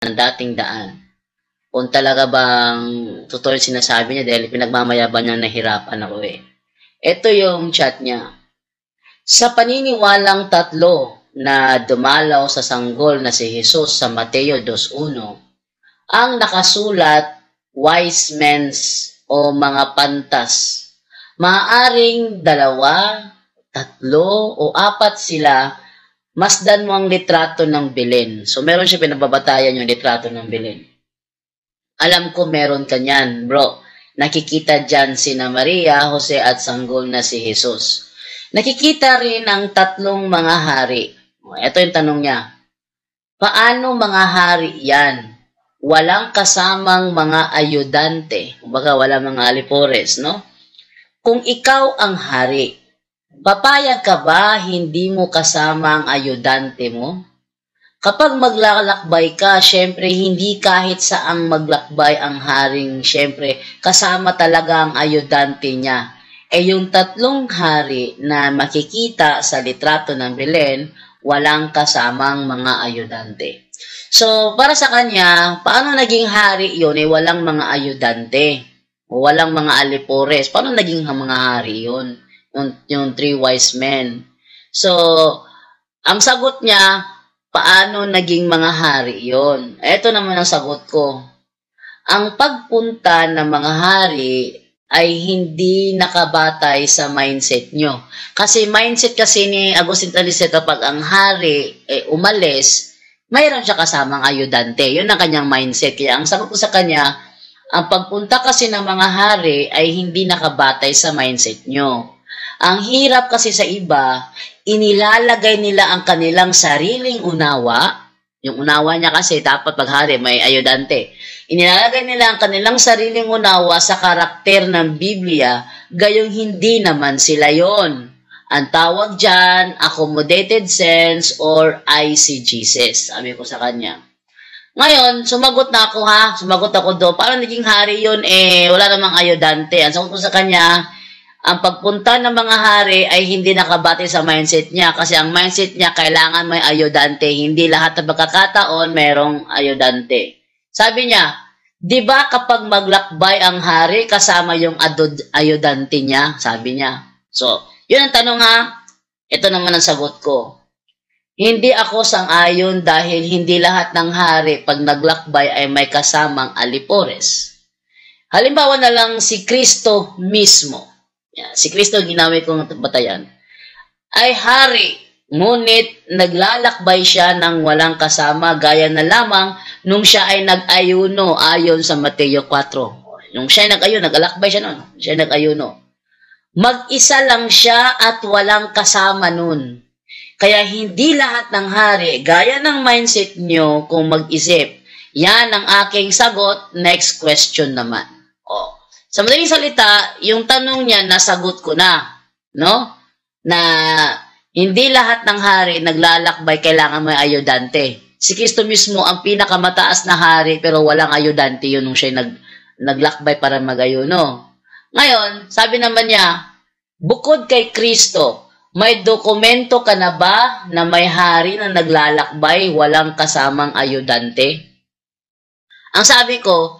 ng dating daan. Kung talaga bang totoo yung sinasabi niya dahil pinagmamayaban niya nahirapan ako eh. Ito yung chat niya. Sa paniniwalang tatlo na dumalaw sa sanggol na si Jesus sa Mateo 2:1, ang nakasulat wise men o mga pantas. Maaaring 2, 3, o 4 sila, masdan mo ang litrato ng Belen. So meron siya pinababatayan yung litrato ng Belen. Alam ko meron ka niyan, bro. Nakikita dyan sina Maria, Jose at sanggol na si Jesus. Nakikita rin ang 3 mga hari. Ito yung tanong niya. Paano mga hari yan? Walang kasamang mga ayudante. Kumbaga wala mga alipores, no? Kung ikaw ang hari, papayag ka ba hindi mo kasama ang ayudante mo? Kapag maglalakbay ka, syempre hindi kahit saang maglakbay ang haring, syempre kasama talaga ang ayudante niya. Yung 3 hari na makikita sa litrato ng Belen, walang kasamang mga ayudante. So, para sa kanya, paano naging hari yun? Walang mga ayudante. Walang mga alipores. Paano naging mga hari yun? Yung 3 wise men. So, ang sagot niya, paano naging mga hari yun? Ito naman ang sagot ko. Ang pagpunta ng mga hari ay hindi nakabatay sa mindset nyo. Kasi mindset kasi ni Agustin Talisay kapag ang hari umalis, mayroon siya kasamang ayudante. Yun ang kanyang mindset. Kaya ang sagot ko sa kanya, ang pagpunta kasi ng mga hari ay hindi nakabatay sa mindset nyo. Ang hirap kasi sa iba, inilalagay nila ang kanilang sariling unawa. Yung unawa niya kasi dapat pag hari may ayudante. Inilalagay nila ang kanilang sariling unawa sa karakter ng Biblia, gayong hindi naman sila yon. Ang tawag dyan, accommodated sense or eisegesis. Sabi ko sa kanya. Ngayon, sumagot na ako ha. Sumagot ako doon. Parang naging hari yun wala namang ayudante. Ang sagot ko sa kanya, ang pagpunta ng mga hari ay hindi nakabati sa mindset niya. Kasi ang mindset niya, kailangan may ayudante. Hindi lahat ng pagkakataon, mayroong ayudante. Sabi niya, di ba kapag maglakbay ang hari, kasama yung ayudante niya? Sabi niya. So, yun ang tanong ha. Ito naman ang sagot ko. Hindi ako sang-ayon dahil hindi lahat ng hari pag naglakbay ay may kasamang alipores. Halimbawa na lang si Kristo mismo. Si Kristo ginamit kong batayan. Ay hari, ngunit naglalakbay siya ng walang kasama gaya na lamang nung siya ay nag-ayuno ayon sa Mateo 4. Nung siya ay nag-ayuno, nag-alakbay siya noon. Siya ay nag-ayuno. Mag-isa lang siya at walang kasama nun. Kaya hindi lahat ng hari, gaya ng mindset nyo kung mag-isip. Yan ang aking sagot. Next question naman. Sa madaling salita, yung tanong niya, nasagot ko na. No? Na hindi lahat ng hari naglalakbay, kailangan may ayudante. Si Kristo mismo ang pinakamataas na hari pero walang ayudante yun nung siya naglakbay para mag-ayuno. Ngayon, sabi naman niya, bukod kay Kristo, may dokumento ka na ba na may hari na naglalakbay walang kasamang ayudante? Ang sabi ko,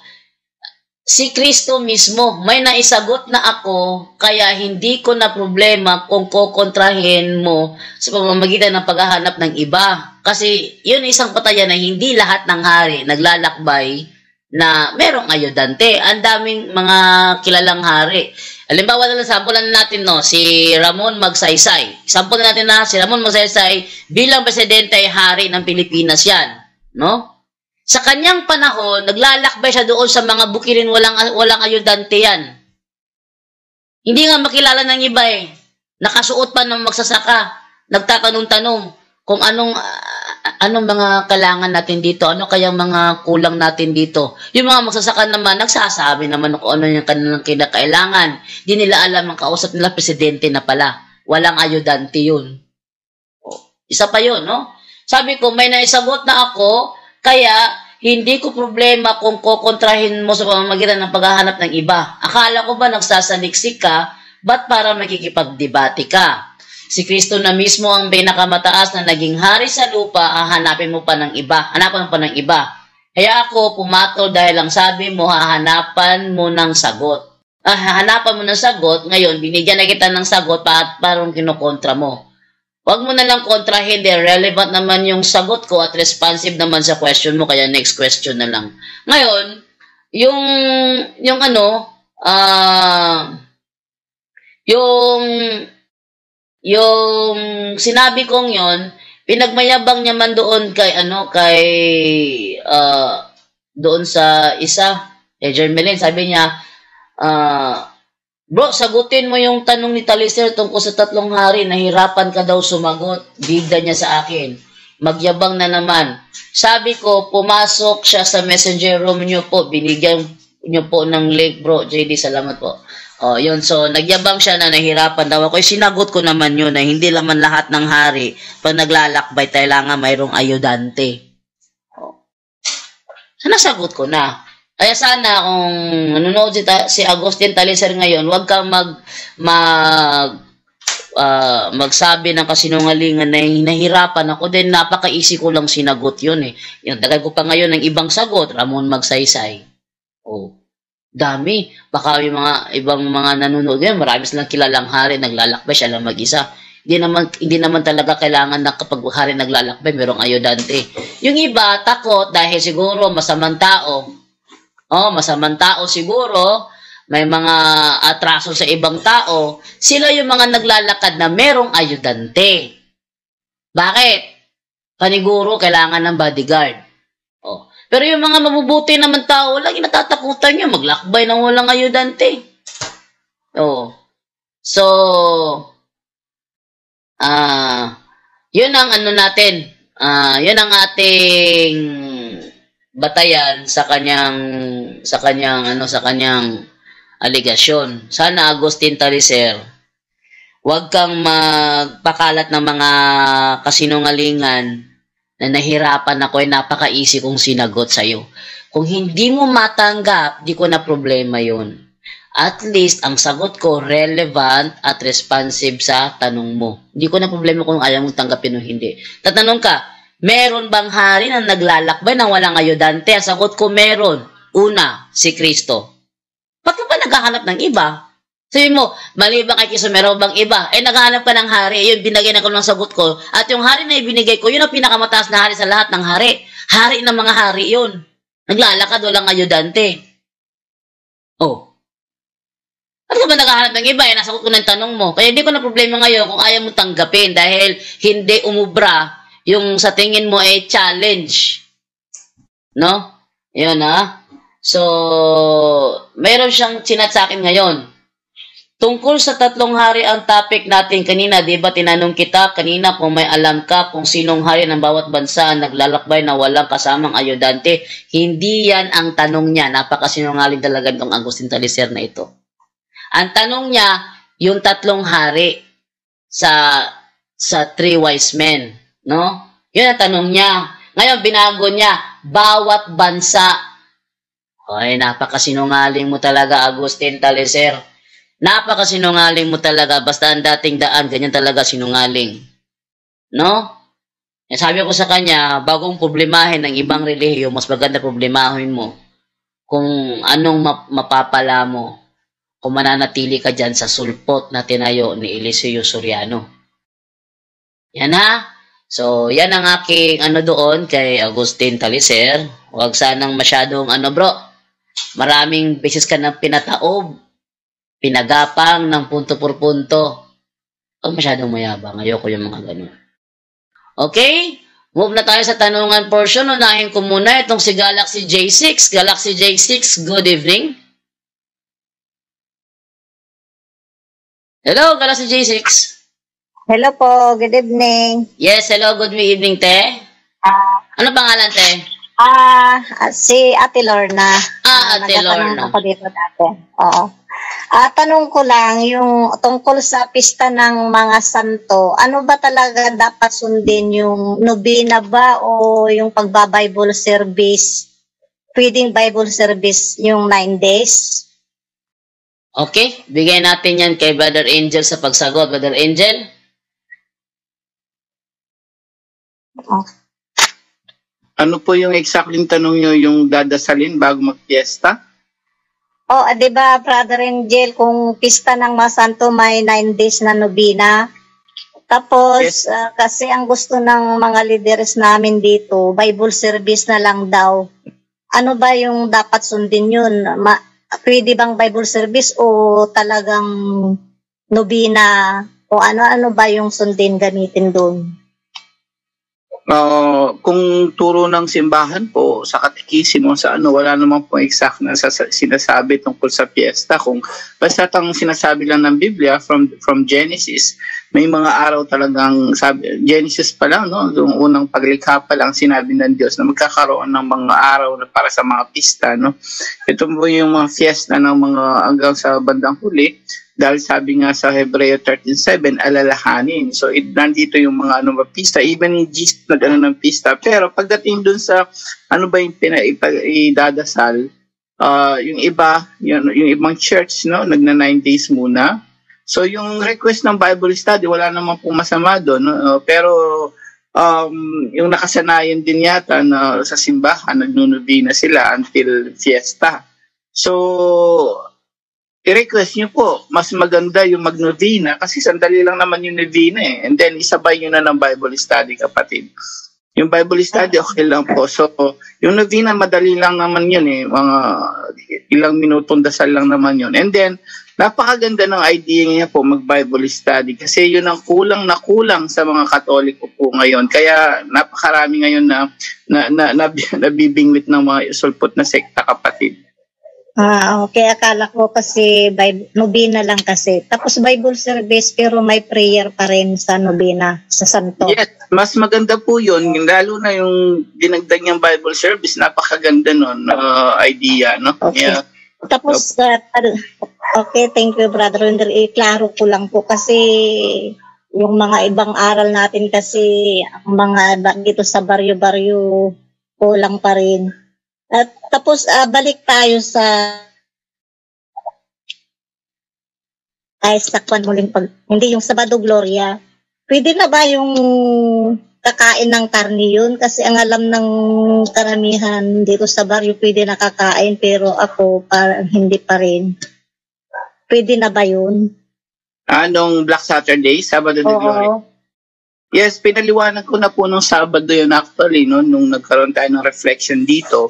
si Kristo mismo, may naisagot na ako, kaya hindi ko na problema kung kukontrahin mo sa pamamagitan ng paghahanap ng iba. Kasi yun isang patayan na hindi lahat ng hari naglalakbay na merong ayudante. Ang daming mga kilalang hari. Halimbawa na lang, sampulan natin si Ramon Magsaysay. Sampulan natin na si Ramon Magsaysay bilang presidente ay hari ng Pilipinas yan. No? Sa kanyang panahon, naglalakbay siya doon sa mga bukirin, walang ayudante yan. Hindi nga makilala ng iba Nakasuot pa ng magsasaka. Nagtatanong-tanong kung anong mga kailangan natin dito, ano kayang mga kulang natin dito. Yung mga magsasaka naman, nagsasabi naman kung ano yung kanilang kinakailangan. Di nila alam ang kausap nila, presidente na pala. Walang ayudante yun. Isa pa yun, no? Sabi ko, may naisagot na ako, kaya hindi ko problema kung kukontrahin mo sa pamamagitan ng paghahanap ng iba. Akala ko ba nagsasaliksik ka, ba't para makikipagdebate ka? Si Kristo na mismo ang pinakamataas na naging hari sa lupa, hahanapin mo pa ng iba. Hanapan mo pa ng iba. Kaya ako pumatol dahil ang sabi mo, hahanapan mo ng sagot. Hahanapan mo ng sagot, ngayon, binigyan na kita ng sagot, parang kinukontra mo. Huwag mo na lang kontra, hindi. Relevant naman yung sagot ko at responsive naman sa question mo, kaya next question na lang. Ngayon, yung ano, yung sinabi kong yon, pinagmayabang niya man doon kay doon sa isa, Jermeline, sabi niya, bro, sagutin mo yung tanong ni Talister tungkol sa 3 hari, nahirapan ka daw sumagot, bida niya sa akin. Magyabang na naman. Sabi ko, pumasok siya sa messenger room niyo po, binigyan niyo po ng link, bro. JD, salamat po. Yun. So, nagyabang siya na nahirapan daw ako. Sinagot ko naman yun na hindi naman lahat ng hari, pag naglalakbay, kailangan mayroong ayudante. So, nasagot ko na. Kaya sana kung nanonood si Agustin Taliser ngayon, huwag kang magsabi ng kasinungalingan na nahirapan ako. Then, napaka-easy ko lang sinagot yun eh. Yung dagdag ko pa ngayon ng ibang sagot, Ramon Magsaysay. Dami. Baka yung mga ibang mga nanonood yan, marami silang kilalang hari, naglalakbay, siya lang mag-isa. Hindi naman talaga kailangan na kapag hari naglalakbay, merong ayudante. Yung iba, takot dahil siguro masamang tao. Masamang tao siguro, may mga atraso sa ibang tao, sila yung mga naglalakad na merong ayudante. Bakit? Paniguro, kailangan ng bodyguard. Pero yung mga mabubuti naman tao, lagi natatakutan nyo, maglakbay nang walang ayudante. So, yun ang ano natin, yun ang ating batayan sa kanyang aligasyon. Sana Agustin Taliser, huwag kang magpakalat ng mga kasinungalingan na nahirapan ako, napaka-easy kong sinagot sa'yo. Kung hindi mo matanggap, di ko na problema yun. At least, ang sagot ko, relevant at responsive sa tanong mo. Hindi ko na problema kung ayaw mong tanggapin o hindi. Tatanong ka, meron bang hari na naglalakbay nang walang ayudante? Ang sagot ko, meron. Una, si Kristo. Bakit ba naghahanap ng iba? Sabi mo, maliban kay Kristo, meron bang iba? Naghahanap ka ng hari, yun, binigay na ko ng sagot ko. At yung hari na ibinigay ko, yun ang pinakamataas na hari sa lahat ng hari. Hari ng mga hari yun. Naglalakad, walang ayudante. Ano ka ba naghahanap ng iba? Nasagot ko ng tanong mo. Kaya hindi ko na problema ngayon kung ayaw mo tanggapin dahil hindi umubra yung sa tingin mo ay challenge. No? Yun So, mayroon siyang chinat sa akin ngayon. Tungkol sa 3 hari ang topic natin kanina, di ba tinanong kita kanina kung may alam ka kung sinong hari ng bawat bansa ang naglalakbay na walang kasamang ayudante? Hindi yan ang tanong niya. Napakasinungaling talaga itong Agustin Taliser na ito. Ang tanong niya, yung 3 hari sa 3 wise men. No? Yun ang tanong niya. Ngayon, binago niya, bawat bansa. Napakasinungaling mo talaga, Agustin Taliser. Napakasinungaling mo talaga. Basta ang dating daan, ganyan talaga sinungaling. No? Sabi ko sa kanya, bagong problemahin ng ibang relihiyo, mas maganda problemahin mo kung anong mapapala mo kung mananatili ka dyan sa sulpot na tinayo ni Eliseo Soriano. Yan So, yan ang aking doon kay Agustin Taliser. Huwag sanang masyadong bro. Maraming beses ka nang pinataob. Pinagapang ng punto por punto. Huwag masyadong mayabang. Ayoko yung mga ganun. Okay? Move na tayo sa tanungan portion. Unahin ko muna itong si Galaxy J6. Galaxy J6, good evening. Hello, Galaxy J6. Hello po, good evening. Yes, hello, good evening, te. Ano pangalan, te? Si Ate Lorna. Ate Lorna. Ako dito dati. Oo. Tanong ko lang, yung tungkol sa pista ng mga santo, ano ba talaga dapat sundin? Yung nobina ba o yung pagba-Bible service? Pwedeng Bible service yung 9 days? Okay, bigay natin yan kay Brother Angel sa pagsagot. Brother Angel? Ano po yung exactly tanong nyo, yung dadasalin bago mag-fiesta? Di ba, Brother Angel, kung pista ng mga santo may 9 days na nobina. Tapos, Yes. Kasi ang gusto ng mga leaders namin dito, Bible service na lang daw. Ano ba yung dapat sundin yun? Pwede bang Bible service o talagang nobina? O ano ba yung sundin gamitin doon? Kung turo ng simbahan po sa katekismo sa wala naman po exact na sinasabi tungkol sa fiesta. Kung basta ang sinasabi lang ng Biblia from Genesis, may mga araw talagang Genesis pa lang, no, yung unang paglikha pa lang sinabi ng Diyos na magkakaroon ng mga araw na para sa mga pista, no. Ito po yung mga fiesta ng mga hanggang sa bandang huli. Dahil sabi nga sa Hebreo 13:7, alalahanin. So, nandito yung mga pista. Even in Jesus ng pista. Pero pagdating dun sa ba yung idadasal, yung iba, yung ibang church, no, nagna 9 days muna. So, yung request ng Bible study, wala naman pong masama doon. No? Pero, yung nakasanayan din yata na sa simbahan, nagnunubina sila until fiesta. So, i-request nyo po, mas maganda yung mag-novena kasi sandali lang naman yung novena eh. And then, isabay nyo na ng Bible study, kapatid. Yung Bible study, okay lang po. So, yung novena, madali lang naman yun eh. Mga ilang minutong dasal lang naman yun. And then, napakaganda ng idea niya po mag-Bible study kasi yun ang kulang na kulang sa mga Katoliko po ngayon. Kaya, napakarami ngayon na nabibingwit ng mga sulpot na sekta, kapatid. Okay. Akala ko kasi nobina lang kasi. Tapos Bible service pero may prayer pa rin sa nobina, sa santo. Yes, mas maganda po yun. Lalo na yung dinagdag niyang Bible service, napakaganda nun idea, no? Okay. Yeah. Tapos, okay, thank you, Brother Wender. Klaro ko lang po kasi yung mga ibang aral natin kasi ang mga dito sa baryo-baryo kulang pa rin. At tapos balik tayo sa muling hindi yung Sabado Gloria. Pwede na ba yung kakain ng karne yun? Kasi ang alam ng karamihan dito sa baryo pwede nakakain pero ako parang hindi pa rin. Pwede na ba yun? Nung Black Saturday, Sabado de Gloria? Yes, pinaliwanag ko na po nung Sabado yun actually, no, nung nagkaroon tayo ng reflection dito.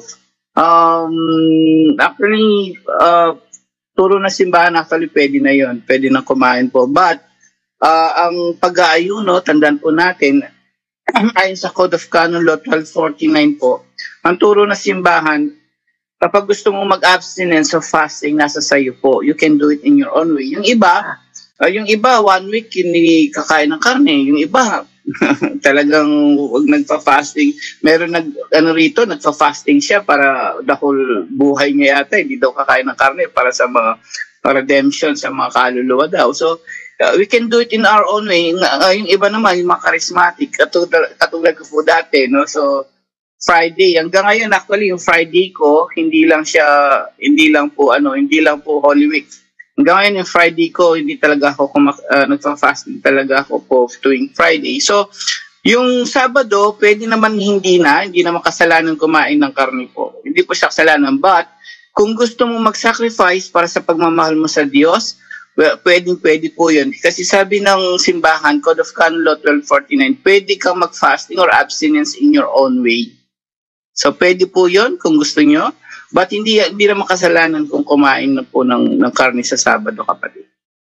Actually, turo na simbahan actually pwede na yon, pwede na kumain po. But, ang pag-aayuno, tandaan po natin, ayon sa Code of Canon Law 1249 po, ang turo na simbahan, kapag gusto mong mag-abstinence of fasting, nasa sayo po. You can do it in your own way. Yung iba, 1 week hindi kakain ng karne. Yung iba, talagang nagpa-fasting. Meron nagpa-fasting siya para the whole buhay niya yata. Hindi daw kakain ng karne para sa mga redemption, sa mga kaluluwa daw. So, we can do it in our own way. Yung iba naman, yung mga charismatic, katulad ko po dati, no? So, Friday, hanggang ngayon actually yung Friday ko, hindi lang po Holy Week. Hanggang ngayon yung Friday ko, hindi talaga ako nagpa-fasting talaga ako po tuwing Friday. So, yung Sabado, pwede naman hindi naman kasalanan kumain ng karne po. Hindi po siya kasalanan. But, kung gusto mo mag-sacrifice para sa pagmamahal mo sa Diyos, pwede po yun. Kasi sabi ng simbahan, Code of Canon Law 1249, pwede kang mag-fasting or abstinence in your own way. So, pwede po yun kung gusto nyo. But hindi naman kasalanan kung kumain na po ng karne sa Sabado, kapatid.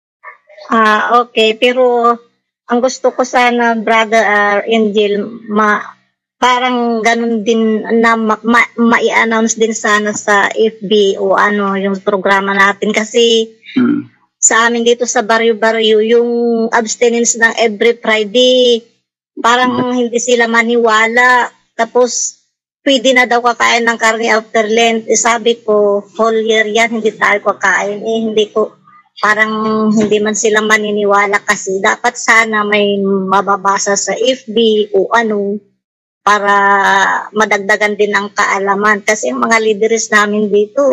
Okay. Pero ang gusto ko sana, Brother Angel, parang ganun din na ma-i-announce din sana sa FB o yung programa natin. Kasi sa amin dito sa baryo-baryo, yung abstinence ng every Friday, parang hindi sila maniwala. Tapos, pwede na daw kakain ng karne after Lent. Sabi ko, whole year yan, hindi tayo kakain. Parang hindi man sila maniniwala kasi dapat sana may mababasa sa FB o para madagdagan din ang kaalaman. Kasi ang mga leaders namin dito,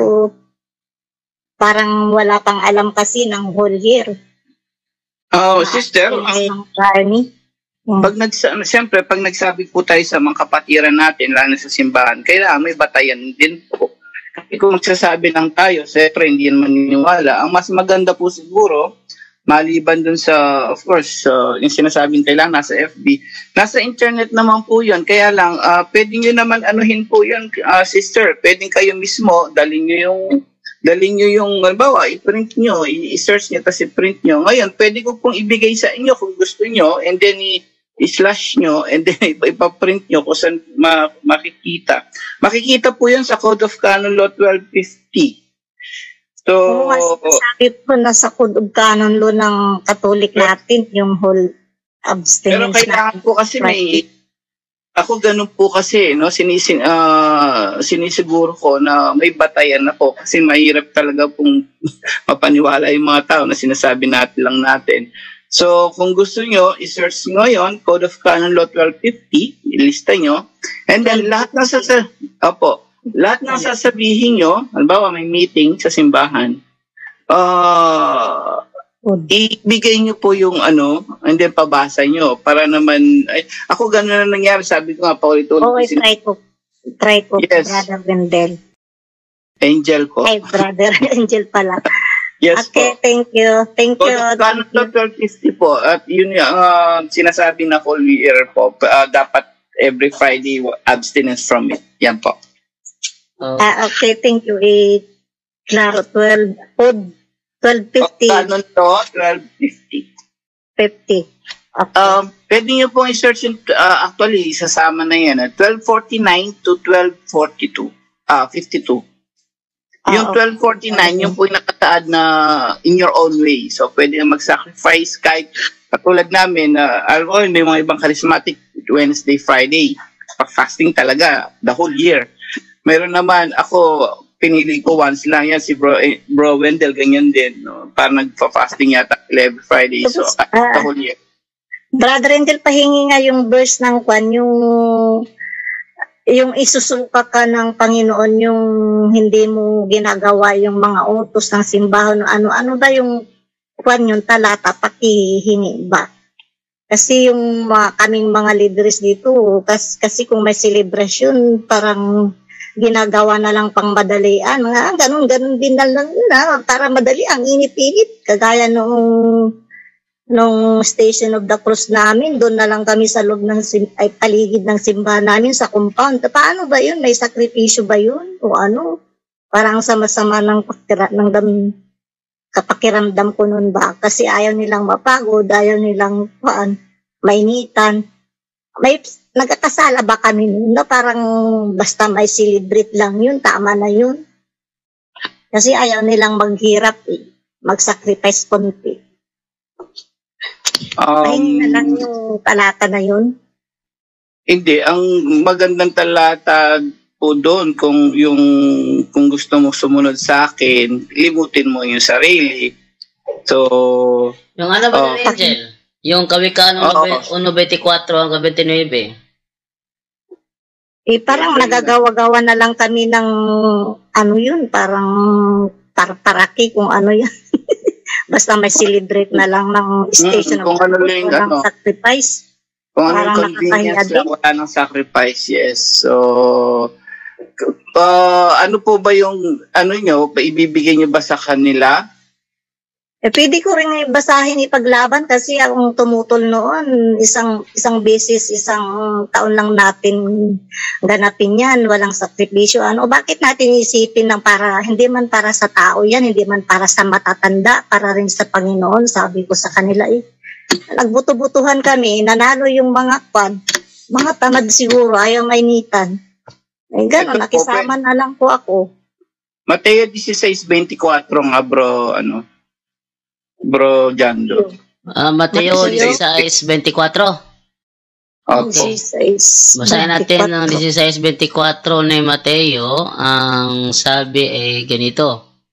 parang wala pang alam kasi ng whole year. Sister, ng karne. Siyempre, pag nagsabi po tayo sa mga kapatiran natin, lalo sa simbahan, kailangan may batayan din po. Kasi kung magsasabi lang tayo, siyempre hindi yan maniniwala. Ang mas maganda po siguro, maliban dun sa, of course, yung sinasabing kailangan nasa FB, nasa internet naman po yun. Kaya lang, pwede nyo naman anuhin po yun, sister. Pwede kayo mismo, dalhin nyo yung, halimbawa, i-print nyo, i-search nyo, tapos i-print nyo. Ngayon, pwede ko pong ibigay sa inyo kung gusto nyo, and then i-slash nyo, and then ipaprint nyo kung saan makikita. Makikita po yun sa Code of Canon Law 1250. So, sabi po na sa Code of Canon Law ng Catholic natin, yung whole abstinence. Pero kailangan po kasi ako ganun po kasi, no, sinisiguro ko na may batayan ako kasi mahirap talaga pong mapaniwala yung mga tao na sinasabi natin. So, kung gusto nyo, i-search nyo ngayon, Code of Canon Law 1250, ilista nyo, and then lahat ng sasabihin nyo, halimbawa may meeting sa simbahan, ibigay nyo po yung and then pabasa nyo para naman, ako gano'n na nangyari, sabi ko nga, paulit-ulit. Try ko, yes. Brother Wendell. Angel ko. Ay, Brother Angel pala. Yes okay, po. thank you. Thank you. Canon 1250 po, at yun yung sinasabi na whole year po, dapat every Friday abstinence from it. Yan po. Okay, thank you. Klaro, 1250. Canon to 1250. 50. Okay. Pwede nyo pong i-search actually, isasama na yan. 1249 to 1242. 52. Yung 1249, yung po yung nakataad na in your own way. So, pwede na mag-sacrifice kahit katulad namin, may mga ibang charismatic Wednesday, Friday. Fasting talaga, the whole year. Meron naman, ako, pinili ko once lang yan, si Bro Wendell, ganyan din. No? Parang nagpa-fasting yata every Friday. So, the whole year. Brother Wendell, pahingi nga yung verse ng Kwan, yung isusuka ka ng Panginoon, yung hindi mo ginagawa yung mga utos ng simbahan, ano ba yung Kwan, yung talata, pakihingi ba? Kasi yung kaming mga leaders dito, kasi kung may celebration, parang ginagawa na lang pang madalian. Ganun din na lang na, para madali ang init-init. Kagaya nung Station of the Cross namin, doon na lang kami sa loob ng paligid ng simbahan namin sa compound. Paano ba yun? May sakripisyo ba yun? O ano? Parang sama-sama ng kapakiramdam ko nun ba? Kasi ayaw nilang mapagod, ayaw nilang mainitan. May nagkakasala ba kami nun na parang basta may celebrate lang yun, tama na yun? Kasi ayaw nilang maghirap mag-sacrifice konti. Ay, na lang yung talata na yun? Hindi. Ang magandang talata po doon, kung gusto mo sumunod sa akin, limutin mo yung sarili. So, yung ano ba yung Angel? Yung Kawikaan 1:24 hanggang 29. Parang nagagawa-gawa na lang kami ng yun, parang paraki kung ano yan. Basta may celebrate na lang ng Station of the Cross, sacrifice. Kung anong convenience lang, wala ng sacrifice, yes. So, ano po ba yung, ibibigay nyo ba sa kanila? Pwede ko rin basahin ipaglaban kasi akong tumutol noon, isang beses, isang taon lang natin ganapin yan, walang sakripisyo. Bakit natin isipin ng hindi man para sa tao yan, hindi man para sa matatanda, para rin sa Panginoon, sabi ko sa kanila Nagbuto-butuhan kami, nanalo yung mga tamad siguro, ayaw mainitan. Gano'n, nakisama na lang po ako. Mateo 16:24 nga Bro Jando. Mateo 16:24. Okay. Basahin natin ang 16:24 ni Mateo. Ang sabi ay ganito.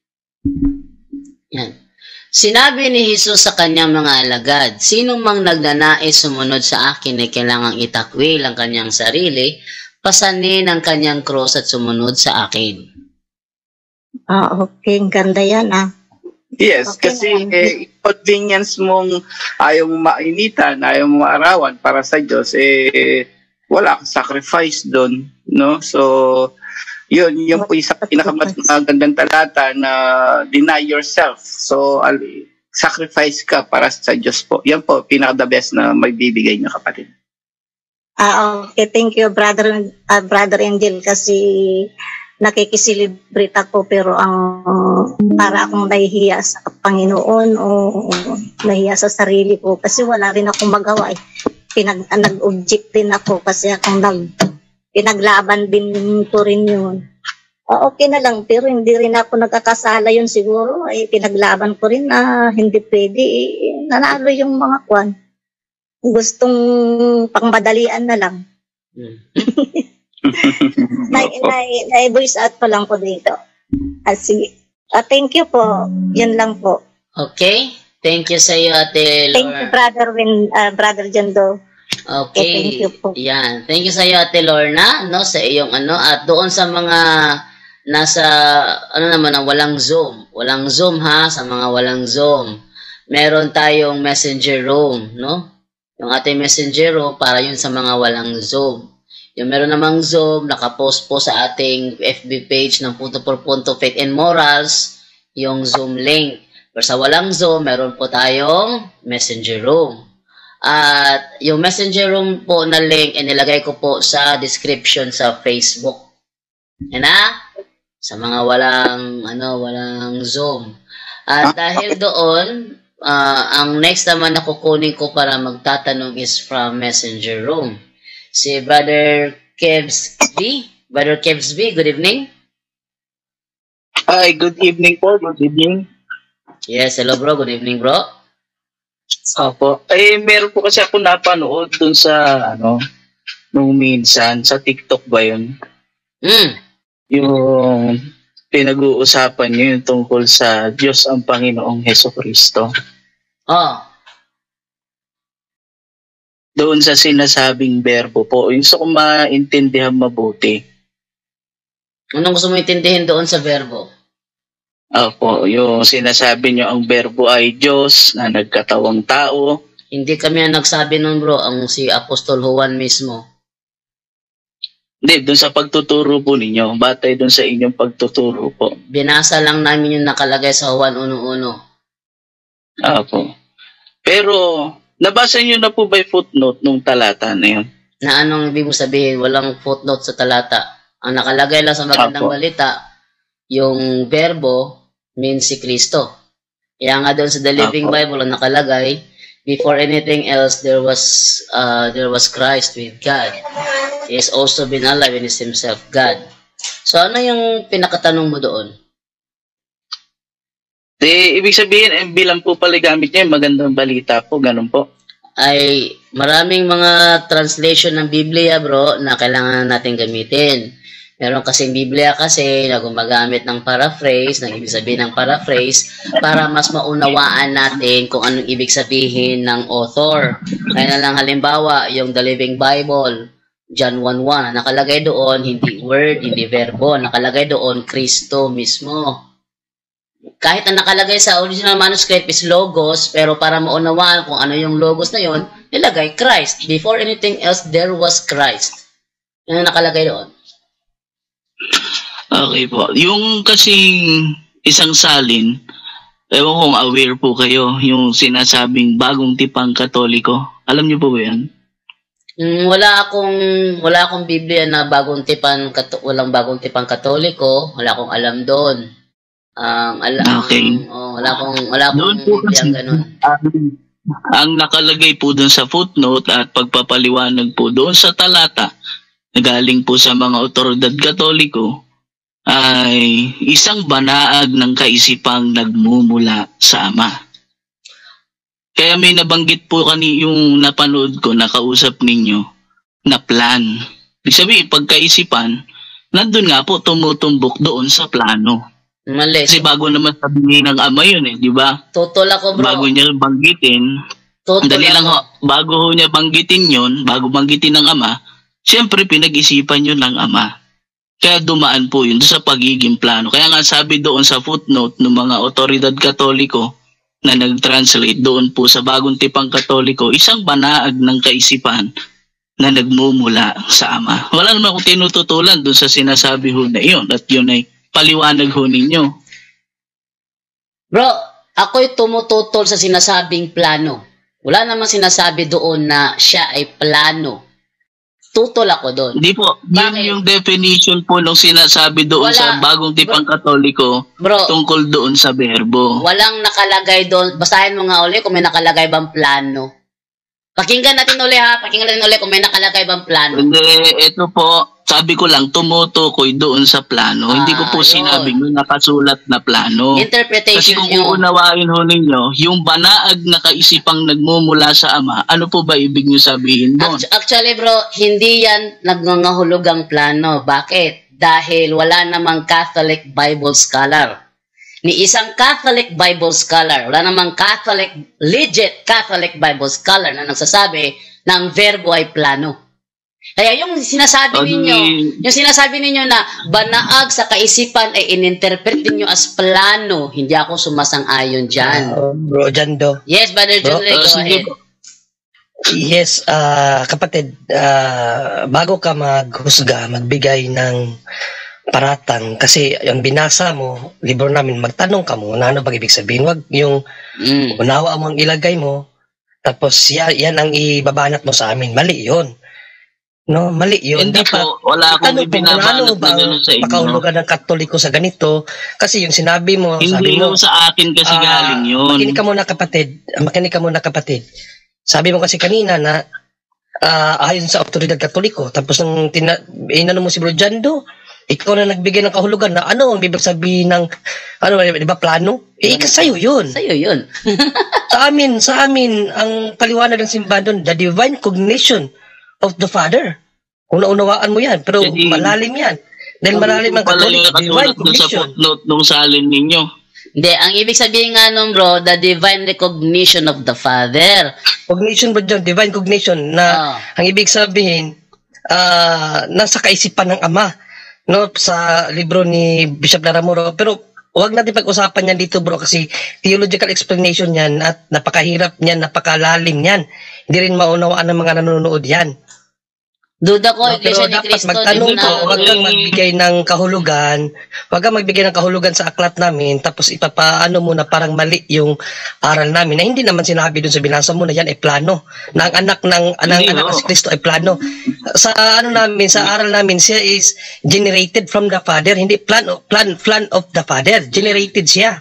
Yan. Sinabi ni Jesus sa kanyang mga alagad, sinong mang nagnanais sumunod sa akin ay kailangang itakwil ang kanyang sarili, pasanin ang kanyang cross at sumunod sa akin. Okay. Ang ganda yan Yes, Okay kasi na lang. convenience mong ayaw mo mainitan, ayaw mo maarawan para sa Diyos, wala kang sacrifice doon, no? So, yun po isang pinakamagandang talata na deny yourself. So, sacrifice ka para sa Diyos po. Yan po, pinaka-the best na magbibigay niyo, kapatid. Okay, thank you, Brother Angel, kasi nakikiselebrate ako pero para akong nahihiya sa Panginoon o nahihiya sa sarili ko kasi wala rin akong magawa eh. Nag-object din ako kasi pinaglaban din ko rin yun. Okay na lang pero hindi rin ako nagkakasala yun siguro ay pinaglaban ko rin na hindi pwede nanalo yung mga kwan. Gustong pangmadalian na lang. Na-voice out pa lang po dito. Sige. Thank you po. Yan lang po. Okay. Thank you sa iyo, Ate Laura. Thank you, Brother Jando. Okay. Thank you po. Yan. Thank you sa iyo, Ate Lorna, no, sa iyong at doon sa mga nasa naman ang walang Zoom. Walang Zoom ha, sa mga walang Zoom. Meron tayong Messenger Room, no? Yung ating Messenger Room para yun sa mga walang Zoom. Yung meron namang Zoom, nakapost po sa ating FB page ng Punto por Punto Faith and Morals, yung Zoom link. Pero sa walang Zoom, meron po tayong Messenger Room. At yung Messenger Room po na link, inilagay ko po sa description sa Facebook. Yan na? Sa mga walang Zoom. At dahil doon, ang next naman na kukunin ko para magtatanong is from Messenger Room. Si Brother Kevs B. Brother Kevs B, good evening. Hi, good evening po. Good evening. Yes, hello bro. Good evening, bro. Opo. Meron po kasi ako napanood dun sa, nung minsan, sa TikTok ba yun? Yung pinag-uusapan nyo yung tungkol sa Diyos ang Panginoong Hesukristo. Doon sa sinasabing berbo po, yung gusto ko maintindihan mabuti. Anong gusto mo intindihin doon sa verbo? Opo, yung sinasabi nyo ang berbo ay Diyos na nagkatawang tao. Hindi kami ang nagsabi nun bro, ang si Apostol Juan mismo. Hindi, doon sa pagtuturo po ninyo, batay doon sa inyong pagtuturo po. Binasa lang namin yung nakalagay sa Juan 1:1. Opo. Pero, nabasa nyo na po ba yung footnote nung talata na yun? Na anong ibig mo sabihin? Walang footnote sa talata. Ang nakalagay lang sa magandang balita, yung verbo means si Kristo. Kaya nga doon sa The Living Bible ang nakalagay, before anything else, there was Christ with God. He has also been alive and is himself God. So ano yung pinakatanong mo doon? Ibig sabihin, bilang po pala gamit niya, magandang balita po, ganun po. Ay maraming mga translation ng Biblia bro na kailangan natin gamitin. Meron kasing Biblia kasi na gumagamit ng paraphrase, ng ibig sabihin ng paraphrase, para mas maunawaan natin kung anong ibig sabihin ng author. Kaya na lang halimbawa, yung The Living Bible, John 1:1, nakalagay doon, hindi word, hindi verbo, nakalagay doon, Kristo mismo. Kahit na nakalagay sa original manuscript is logos, pero para maunawaan kung ano yung logos na yon, nilagay Christ. Before anything else, there was Christ. Yan ang nakalagay doon. Okay po. Yung kasing isang salin, ewan kung aware po kayo, yung sinasabing bagong tipang Katoliko. Alam niyo po ba yan? Wala akong Biblia na walang bagong tipang Katoliko. Wala akong alam doon. Okay. Wala akong Biblia ganun. Ang nakalagay po doon sa footnote at pagpapaliwanag po doon sa talata, galing po sa mga otoridad Katoliko, ay isang banaag ng kaisipang nagmumula sa Ama. Kaya may nabanggit po yung napanood ko, nakausap ninyo, na plan. Ibig sabihin, pagkaisipan, nandun nga po tumutumbok doon sa plano. Mali. Kasi bago naman sabihin ng Ama yun di ba? Tutol ako bro. Bago niya banggitin, bago niya banggitin yun, bago banggitin ng Ama, siyempre pinag-isipan yun ng Ama. Kaya dumaan po yun sa pagiging plano. Kaya nga sabi doon sa footnote ng mga otoridad Katoliko na nag-translate doon po sa Bagong Tipang Katoliko, isang banaag ng kaisipan na nagmumula sa Ama. Wala naman akong tinututulan doon sa sinasabi ho na yun at yun ay paliwanag ho ninyo. Bro, ako'y tumututol sa sinasabing plano. Wala namang sinasabi doon na siya ay plano. Tutol ako doon. Hindi po. Bakit? Yun yung definition po nung sinasabi doon sa Bagong Tipang Katoliko tungkol doon sa berbo. Walang nakalagay doon. Basahin mo nga uli kung may nakalagay bang plano. Pakinggan natin uli ha. Pakinggan natin uli kung may nakalagay bang plano. Hindi, ito po, sabi ko lang, tumutukoy doon sa plano. Hindi ko po sinabing yung nakasulat na plano. Interpretation Kasi kung nyo. uunawain ho ninyo, yung banaag na kaisipang nagmumula sa Ama, ano po ba ibig nyo sabihin doon? Actually bro, hindi yan nagngangahulugang plano. Bakit? Dahil wala namang Catholic Bible scholar. Ni isang Catholic Bible scholar, wala namang legit Catholic Bible scholar na nagsasabi na ang verbo ay plano. Kaya yung sinasabi ninyo na banaag sa kaisipan ay ininterpret niyo as plano, hindi ako sumasang-ayon diyan. Bro Jando. Yes, Brother John Ray, go ahead. Yes, kapatid, bago ka maghusga, magbigay ng paratang, kasi yung binasa mo, libro namin, magtanong ka mo, ano bang ibig sabihin? Wag yung unawa mo ang ilagay mo, tapos yan ang ibabanat mo sa amin. Mali yun. No, mali yun. Hindi po, wala akong ibinabanat na gano'n sa inyo. Pakahulugan ng Katoliko sa ganito, kasi yung sinabi mo, hindi mo sa akin kasi galing yun. Makinig ka muna kapatid. Sabi mo kasi kanina na ayon sa otoridad Katoliko, tapos nung inano mo si Bro Jando, ikaw na nagbigay ng kahulugan na ano ang ibig sabihin ng di ba plano? Sa'yo yun. Sa'yo yun. sa amin ang paliwanag ng simbahan doon, the divine cognition of the Father. Unawaan mo yan, pero malalim yan. Dahil malalim ang Katolik, divine cognition. Sa footnote nung salin ninyo. Hindi, ang ibig sabihin nga nun bro, the divine recognition of the Father. Cognition bro, divine cognition na ang ibig sabihin, nasa kaisipan ng Ama. No, sa libro ni Bishop Laramuro, pero huwag natin pag-usapan yan dito bro kasi theological explanation yan at napakahirap niyan, napakalalim yan. Hindi rin maunawaan ng mga nanonood yan. Duda ko, pero dapat magtanong ko, huwag kang magbigay ng kahulugan sa aklat namin, tapos ipapaano mo na parang mali yung aral namin, na hindi naman sinabi dun sa binasa mo na yan ay plano, na ang anak si Kristo ay plano. Sa aral namin, siya is generated from the Father, hindi plan of the Father, generated siya.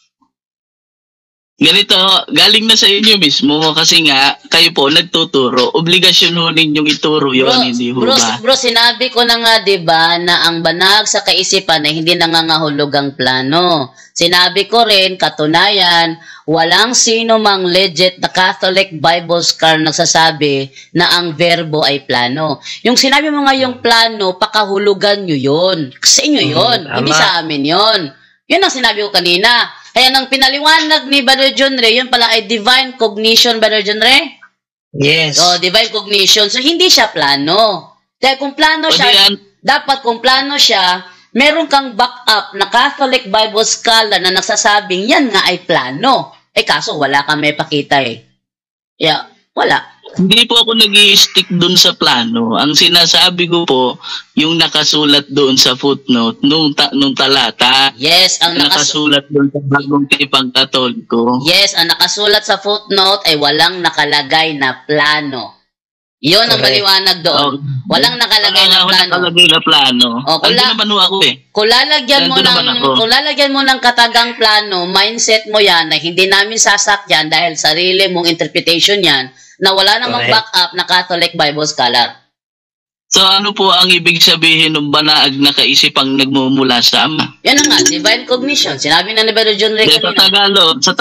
Ganito, galing na sa inyo mismo kasi nga, kayo po nagtuturo. Obligasyon ho ninyong ituro yun, hindi ho ba? Bro, sinabi ko na nga, diba, na ang banag sa kaisipan ay hindi nangangahulog ang plano. Sinabi ko rin, katunayan, walang sino mang legit na Catholic Bible scholar nagsasabi na ang verbo ay plano. Yung sinabi mo nga yung plano, pakahulugan nyo yun. Sa inyo yun, hindi sa amin yun. Yun ang sinabi ko kanina. Kaya nang pinaliwanag ni Brother John Ray, yun pala ay divine cognition, Brother John Ray? Yes. So, divine cognition. So, hindi siya plano. Kaya kung plano siya, dapat kung plano siya, meron kang backup na Catholic Bible scholar na nagsasabing yan nga ay plano. Kaso wala kang may pakita Yeah, wala. Hindi po ako nag-i-stick dun sa plano. Ang sinasabi ko po, yung nakasulat doon sa footnote, nung talata. Yes, ang nakasulat doon sa Bagong Tipang Katoliko. Yes, ang nakasulat sa footnote ay walang nakalagay na plano. Yun ang maliwanag doon. Walang nakalagay na plano. Nakalagay na plano. Ando naman ako Kung lalagyan mo ng katagang plano, mindset mo yan na hindi namin sasakyan dahil sarili mong interpretation yan, na wala namang backup na Catholic Bible scholar. So ano po ang ibig sabihin ng banaag na kaisipang nagmumula sa Ama? Yan nga, divine cognition. Sinabi na ni Brother John Ray kanina. Sa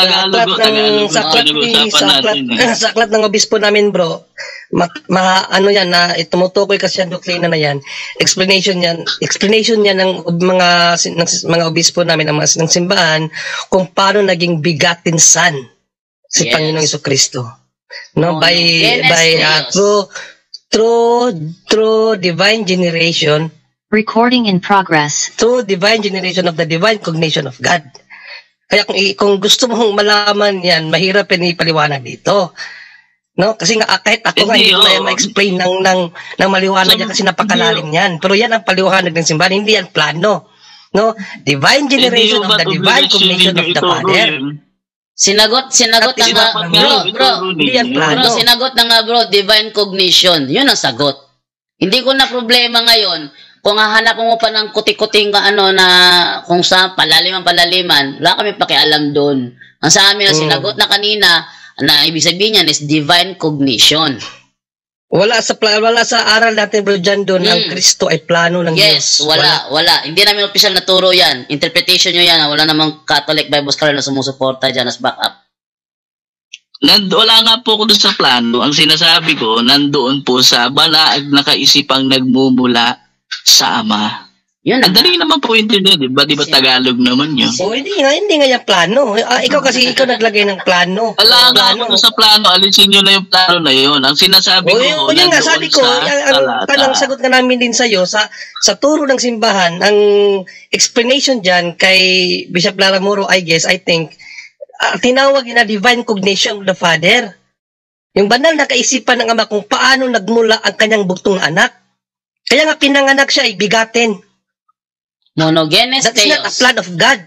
aklat ng obispo namin bro, yan na tumutukoy kasi ang doktrina na yan. Explanation yan ng mga obispo namin ng simbahan kung paano naging begotten son si Panginoong Jesucristo. No, by through divine generation, Recording in progress. To divine generation of the divine cognition of God. Kaya kung gusto mong malaman yan, mahirap ipaliwanag dito. No? Kasi nga kahit ako nga hindi ko na yan ma-explain ng maliwanag yan kasi napakalalim yan. Pero yan ang paliwanag ng simbahan, hindi yan plano. No? Divine generation of the divine cognition of the Father. Sinagot na nga, bro, sinagot na nga bro, divine cognition. Yun ang sagot. Hindi ko na problema ngayon kung hahanap mo pa ng kuti-kuting na kung sa palaliman, wala kami pakialam doon. Ang sa amin, ang sinagot na kanina, na ibig sabihin yan is divine cognition. Wala sa aral natin, Bro John, doon ang Kristo ay plano ng Diyos. Yes, wala. Hindi namin official na turo yan. Interpretation nyo yan. Wala namang Catholic Bible scholar na sumusuporta dyan as backup. Wala nga po ko doon sa plano. Ang sinasabi ko, nandoon po sa balaag na kaisipang nagmumula sa Ama. Yun ang dali naman po yun, di ba? Di ba Tagalog naman yun? So, hindi nga yung plano. Ikaw kasi, naglagay ng plano. Wala nga ako sa plano. Alisin nyo na yung plano na yun. Ang sinasabi ko, yun nga, sabi ko, ang sagot nga namin din sa'yo, sa turo ng simbahan, ang explanation dyan kay Bishop Lara Moro, I think, tinawag na divine cognition of the Father. Yung banal na kaisipan ng Ama kung paano nagmula ang kanyang buktong anak. Kaya nga pinanganak siya ay bigatin. Monogenes That's not a plan of God.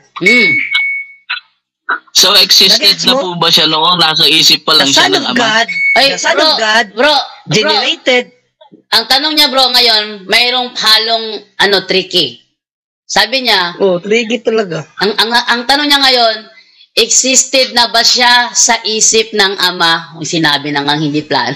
So existed na po ba siya noong nasa isip pa lang siya ng Ama? The Son of God, generated. Ang tanong niya bro ngayon, mayroong halong tricky. Sabi niya, tricky talaga. Ang tanong niya ngayon, existed na ba siya sa isip ng Ama? Sinabi na nga hindi plan.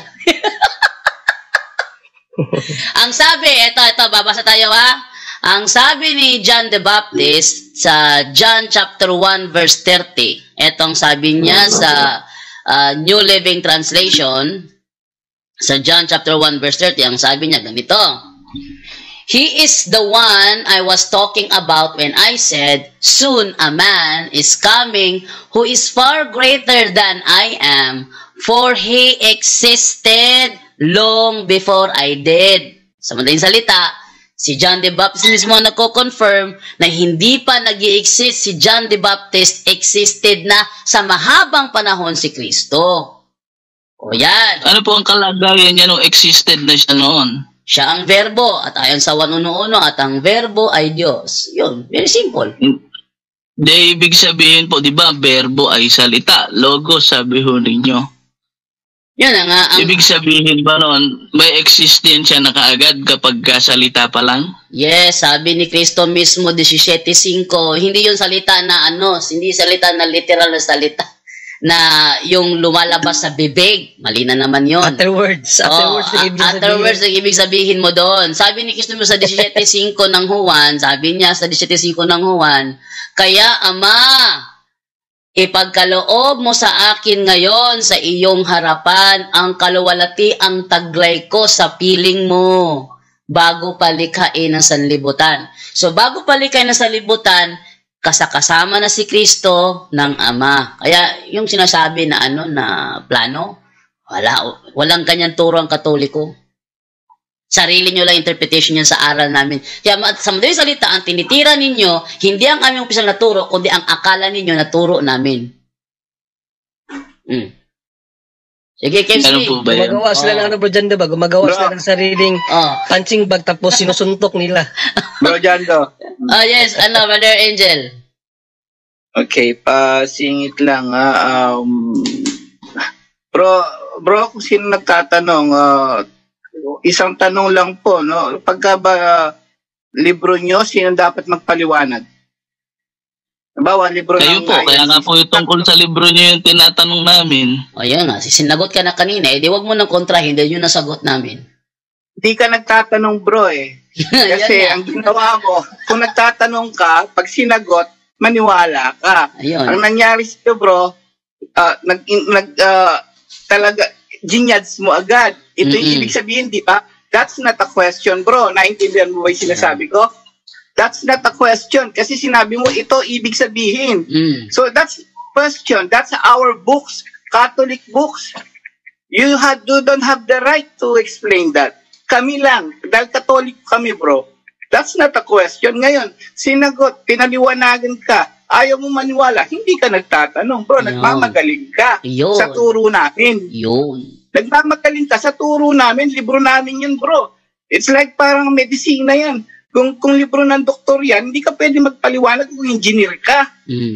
Ang sabi, ito, babasa tayo ha. Ang sabi ni John the Baptist sa John chapter 1 verse 30, etong sabi niya sa New Living Translation, sa John chapter 1 verse 30, ang sabi niya ganito, He is the one I was talking about when I said, soon a man is coming who is far greater than I am, for he existed long before I did. Sa madaling salita, si John the Baptist mismo nagko-confirm na hindi pa nag-i-exist si John the Baptist, existed na sa mahabang panahon si Kristo. O yan. Ano po ang kalagayan niya nung existed na siya noon? Siya ang verbo at ayon sa 1:1 at ang verbo ay Diyos. Yun, very simple. De, ibig sabihin po, di ba, verbo ay salita. Logos, sabi ho ninyo. Yun na nga. Ibig sabihin ba noon, may existensya na kaagad kapag salita pa lang? Yes, sabi ni Kristo mismo, 17:5, hindi yung salita na hindi salita na literal na salita na yung lumalabas sa bibig. Mali na naman yun. Afterwards ang ibig sabihin mo doon. Sabi ni Kristo mo sa 17:5 ng Juan, sabi niya sa 17:5 ng Juan, kaya Ama, ipagkaloob mo sa akin ngayon sa iyong harapan ang kaluwalhati ang taglay ko sa piling mo bago palikhain ang sanlibutan. So bago palikhain ang sanlibutan, kasama na si Kristo ng Ama. Kaya yung sinasabi na na plano, walang ganyan turo ang Katoliko. Sarili nyo lang interpretation yan sa aral namin. Kaya sa madaling salita, ang tinitira ninyo, hindi ang aming opisyal na turo, kundi ang akala ninyo na turo namin. Sige, KFC. Gumagawa sila ng Bro Jando ba? Gumagawa sila ng sariling punching bag tapos sinusuntok nila. Bro Jando. Yes, Brother Angel. Okay, pasingit lang. Bro, kung sino nagtatanong, isang tanong lang po, no? Pagka ba libro nyo, sino dapat magpaliwanag? Bawa, libro kayo po, kaya nga po yung tungkol sa libro niyo yung tinatanong namin. O yun nga, sinagot ka na kanina, di wag mo nang kontrahin dahil yun nasagot namin. Hindi ka nagtatanong bro Kasi ang ginawa mo, kung nagtatanong ka, pag sinagot, maniwala ka. Ayun. Ang nangyari sa'yo bro, talaga, ginyats mo agad. Ito yung ibig sabihin, di ba? That's not a question bro. Naintindihan mo ba yung sinasabi ko? That's not a question. Kasi sinabi mo, ito ibig sabihin. So that's question. That's our books, Catholic books. You don't have the right to explain that. Kami lang, dahil Catholic kami bro. That's not a question. Ngayon, sinagot, pinaliwanagan ka, ayaw mo maniwala, hindi ka nagtatanong. Bro, Yun. nagmamagaling ka Yun. sa turo namin. Yun. Nagmamagaling ka sa turo namin, libro namin yun, bro. It's like parang medisina yan. Kung libro ng doktor yan, hindi ka pwede magpaliwanag kung engineer ka.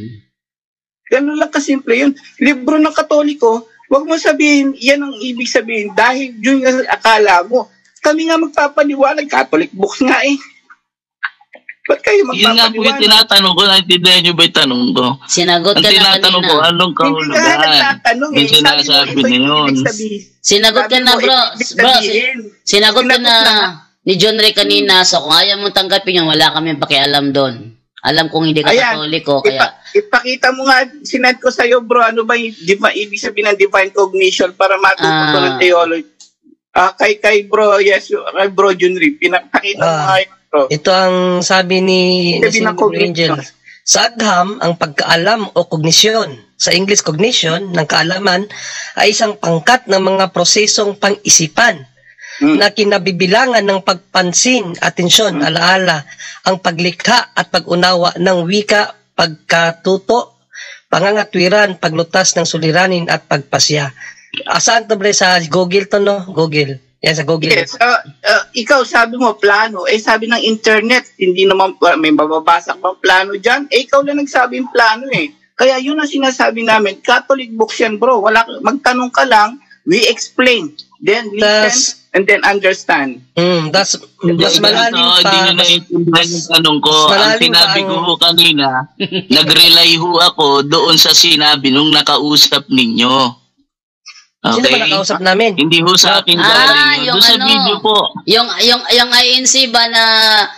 Ganun lang kasimple yun. Libro ng Katoliko, huwag mo sabihin, yan ang ibig sabihin, dahil yun yung akala mo. Kami nga magpapaliwanag, Catholic books nga eh. Ba't kayo Yun nga po yung magpapaliwanag? tinatanong ko, naintindihan nyo ba yung tanong ko? Sinagot Ang ka na tinatanong ko, kanina. anong Hindi ka nga kahulugan? nagtatanong Yung sinasabi ito na yung yun. ibig sabihin. Sinagot ka Sabi na, mo, bro. ibig Bro, sabihin. sinagot ka Sinagot na na. ni John Ray kanina. So, kung ayaw mong tanggapin yun, wala kami pakialam doon. Alam kong hindi ka Ayan. Katoliko, kaya... Ipakita mo nga, sinad ko sa'yo, bro, ano ba yung ibig sabihin ng divine cognition para matuto ko ng theology. Kay bro, yes, kay bro Junri, pinakita mo nga yun, bro. Ito ang sabi ni Sabi ng Angel. Sa agham, ang pagkaalam o kognisyon, sa English cognition, ng kaalaman, ay isang pangkat ng mga prosesong pang-isipan na kinabibilangan ng pagpansin, atensyon, alaala, ang paglikha at pag-unawa ng wika, pagkatuto, pangangatwiran, paglutas ng suliranin at pagpasya. Saan to bre? Sa Google to, no? Google. Yan, sa Google. Yes, ikaw sabi mo plano, sabi ng internet, hindi naman may mababasa pang plano dyan, ikaw lang nagsabing plano eh. Kaya yun ang sinasabi namin, Catholic books yan bro, magtanong ka lang, we explain, then listen, and then understand. Mas malalim pa. Hindi nyo naiintindihan yung tanong ko. Ang sinabi ko ho kanina, nag-rely ho ako doon sa sinabi nung nakausap ninyo. Okay? Sino ba nakausap namin? Hindi ho sa akin galing. yung Doon sa video po. Yung INC ba na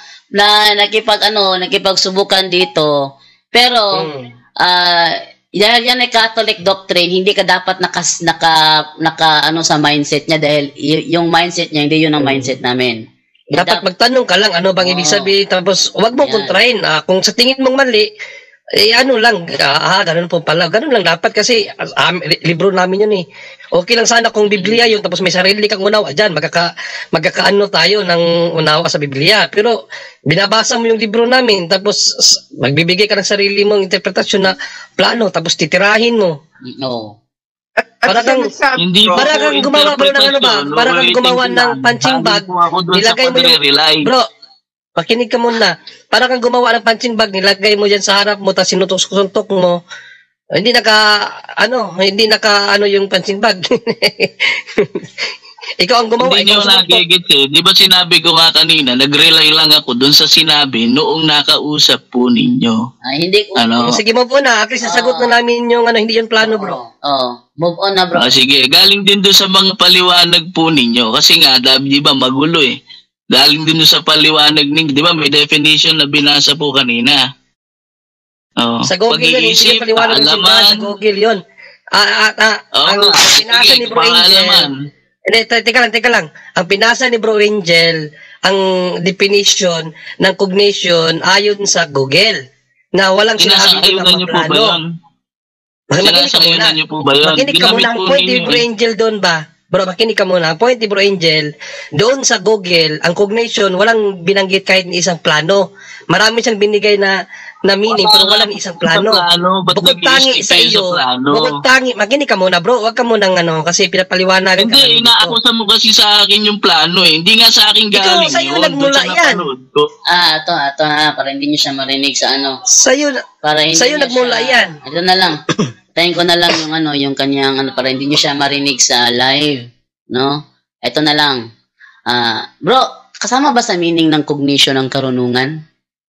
nakipagsubukan dito. Pero dahil yan ay Catholic doctrine, hindi ka dapat naka sa mindset niya dahil yung mindset niya hindi yun ang mindset namin. Dapat magtanong ka lang ano bang ibig sabihin, tapos wag mo kontrahin. Kung sa tingin mong mali, ano lang, ganun po pala. Ganun lang dapat kasi libro namin yun eh. Okay lang sana kung Biblia yun, tapos may sarili kang unawa dyan, magkakaano tayo ng unawa sa Biblia. Pero binabasa mo yung libro namin, tapos magbibigay ka ng sarili mong interpretasyon na plano, tapos titirahin mo. No. Para kang gumawa bro ng ano ba? Para kang gumawa ng punching bag, nilagay mo yung... Bro, makinig ka muna. Para kang gumawa ng punching bag, nilagay mo dyan sa harap mo, tapos sinutok-suntok mo. Hindi naka yung punching bag. Ikaw ang gumawa. Hindi nyo nakikit eh. Di ba sinabi ko nga kanina, nag-rely lang ako dun sa sinabi noong nakausap po ninyo. Hindi ko. Sige, move on na. At least sasagot na namin yung hindi yung plano bro. Move on na bro. Sige, galing din doon sa mga paliwanag po ninyo. Kasi nga, di ba magulo eh. Galing din sa paliwanag ninyo. Di ba may definition na binasa po kanina. Sa Google yun, hindi yung paliwanag ng simbahan. Sa Google yun. Ang pinasa ni Bro Angel. Teka lang. Ang pinasa ni Bro Angel, ang definition ng cognition ayon sa Google. Na walang sinasabi doon ng plano. Sinasayunan niyo po ba yun? Makinig ka muna. Ang point ni Bro Angel doon ba? Bro, makinig ka muna. Ang point ni Bro Angel, doon sa Google, ang cognition, walang binanggit kahit ni isang plano. Marami siyang binigay na meaning, pero walang isang plano. Bukod tangi sa iyo. Bukod tangi. Makinig ka muna, bro. Huwag ka munang kasi pinapaliwanagan ka. Hindi, inaakusa mo kasi sa akin yung plano eh. Hindi nga sa akin galing yun. Ikaw, sa'yo nagmula yan. Ito para hindi niyo siya marinig sa Sa'yo nagmula yan. Ito na lang. Tayin ko na lang yung kanyang para hindi niyo siya marinig sa live, no? Ito na lang. Bro, kasama ba sa meaning ng cognition ng karunungan?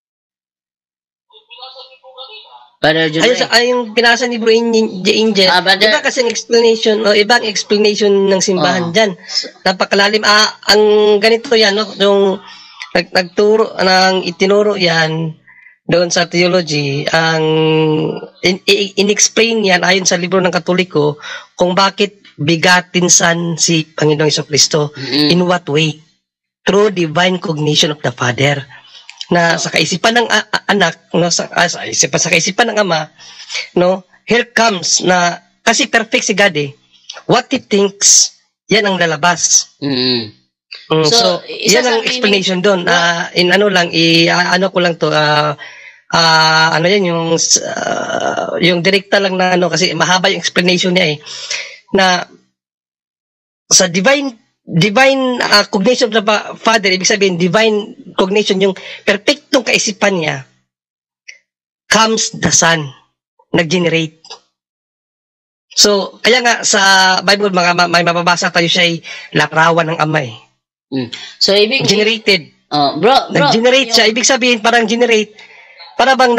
Yung pinasa ni Bro Angel, iba kasi explanation, ibang explanation ng simbahan dyan. Napakalalim. Ang ganito yan, no? Yung nagturo, itinuro yan, doon sa theology, ang in-explain yan ayon sa libro ng Katoliko kung bakit bigatin san si Panginoong Jesucristo. In what way? Through divine cognition of the Father. Na sa kaisipan ng anak, no, sa kaisipan ng ama, no, here comes na, kasi perfect si God eh. What he thinks, yan ang lalabas. So, isa yan sa ang meaning- explanation doon. In ano lang, ano ko lang to, ano yan, yung direkta lang na ano, kasi mahaba yung explanation niya na sa divine cognition of the Father, ibig sabihin, divine cognition, yung perfectong kaisipan niya, comes the Son, nag-generate. So, kaya nga sa Bible, may mababasa tayo siya ay larawan ng Ama So, ibig... Generated. Bro. Nag-generate siya. Ibig sabihin, parang generate. Para bang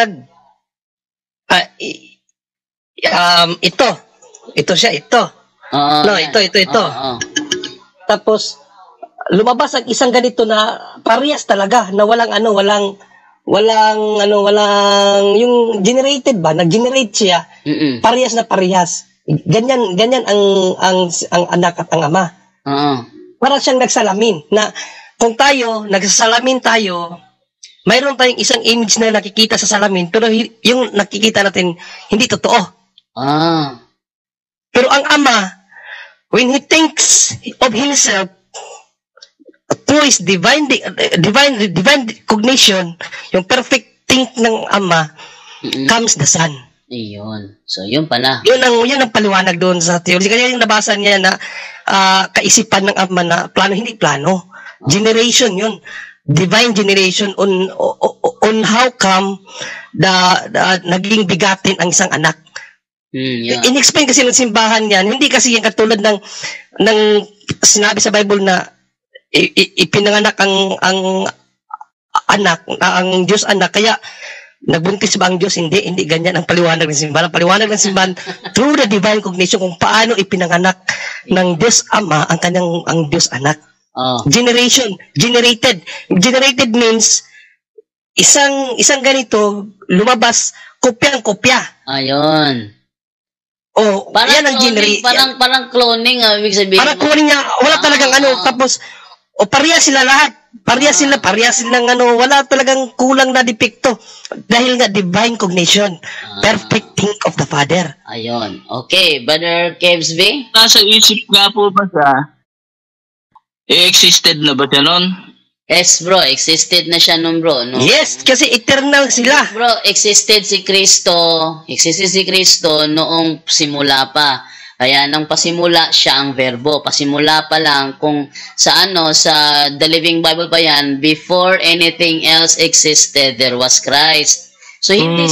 ito. Ito siya, ito. Ito. Tapos, lumabas ang isang ganito na parehas talaga, na walang yung generated ba? Nag-generate siya. Parehas na parehas. Ganyan ang anak at ang Ama. Para siyang nagsalamin na kung nagsasalamin tayo, mayroon tayong isang image na nakikita sa salamin, pero yung nakikita natin hindi totoo. Pero ang Ama, when He thinks of Himself through His divine cognition, yung perfect think ng Ama, comes the Son. Iyon. So, yun pala. Yun ang paliwanag doon sa theology. Kaya yung nabasa niya na kaisipan ng Ama na plano, hindi plano. Generation yun. Divine generation on how come naging bigatin ang isang anak. Yeah. In-explain kasi ng simbahan yan. Hindi kasi yung katulad ng sinabi sa Bible na ipinanganak ang anak, ang Diyos anak. Kaya nagbuntis ba ang Diyos? Hindi ganyan ang paliwanag ng simbahan. Ang paliwanag ng simbahan through the divine cognition kung paano ipinanganak ng Diyos Ama ang Diyos anak. Generated means isang ganito lumabas kopyang-kopya. Ayun. Parang yan ang cloning, parang cloning, ibig sabihin. Parang cloning niya, wala talagang tapos pareha sila lahat. Pareha sila wala talagang kulang na depekto. Dahil nga divine cognition, perfect think of the Father. Ayun. Okay, Brother Kevs B? Nasa isip nga po ba siya? Existed na ba siya nun? Yes, bro. Existed na siya nun, bro. No? Yes, kasi eternal sila. Bro, existed si Kristo noong simula pa. Kaya nang pasimula siya ang verbo. Pasimula pa lang kung sa The Living Bible pa yan, before anything else existed, there was Christ. So hindi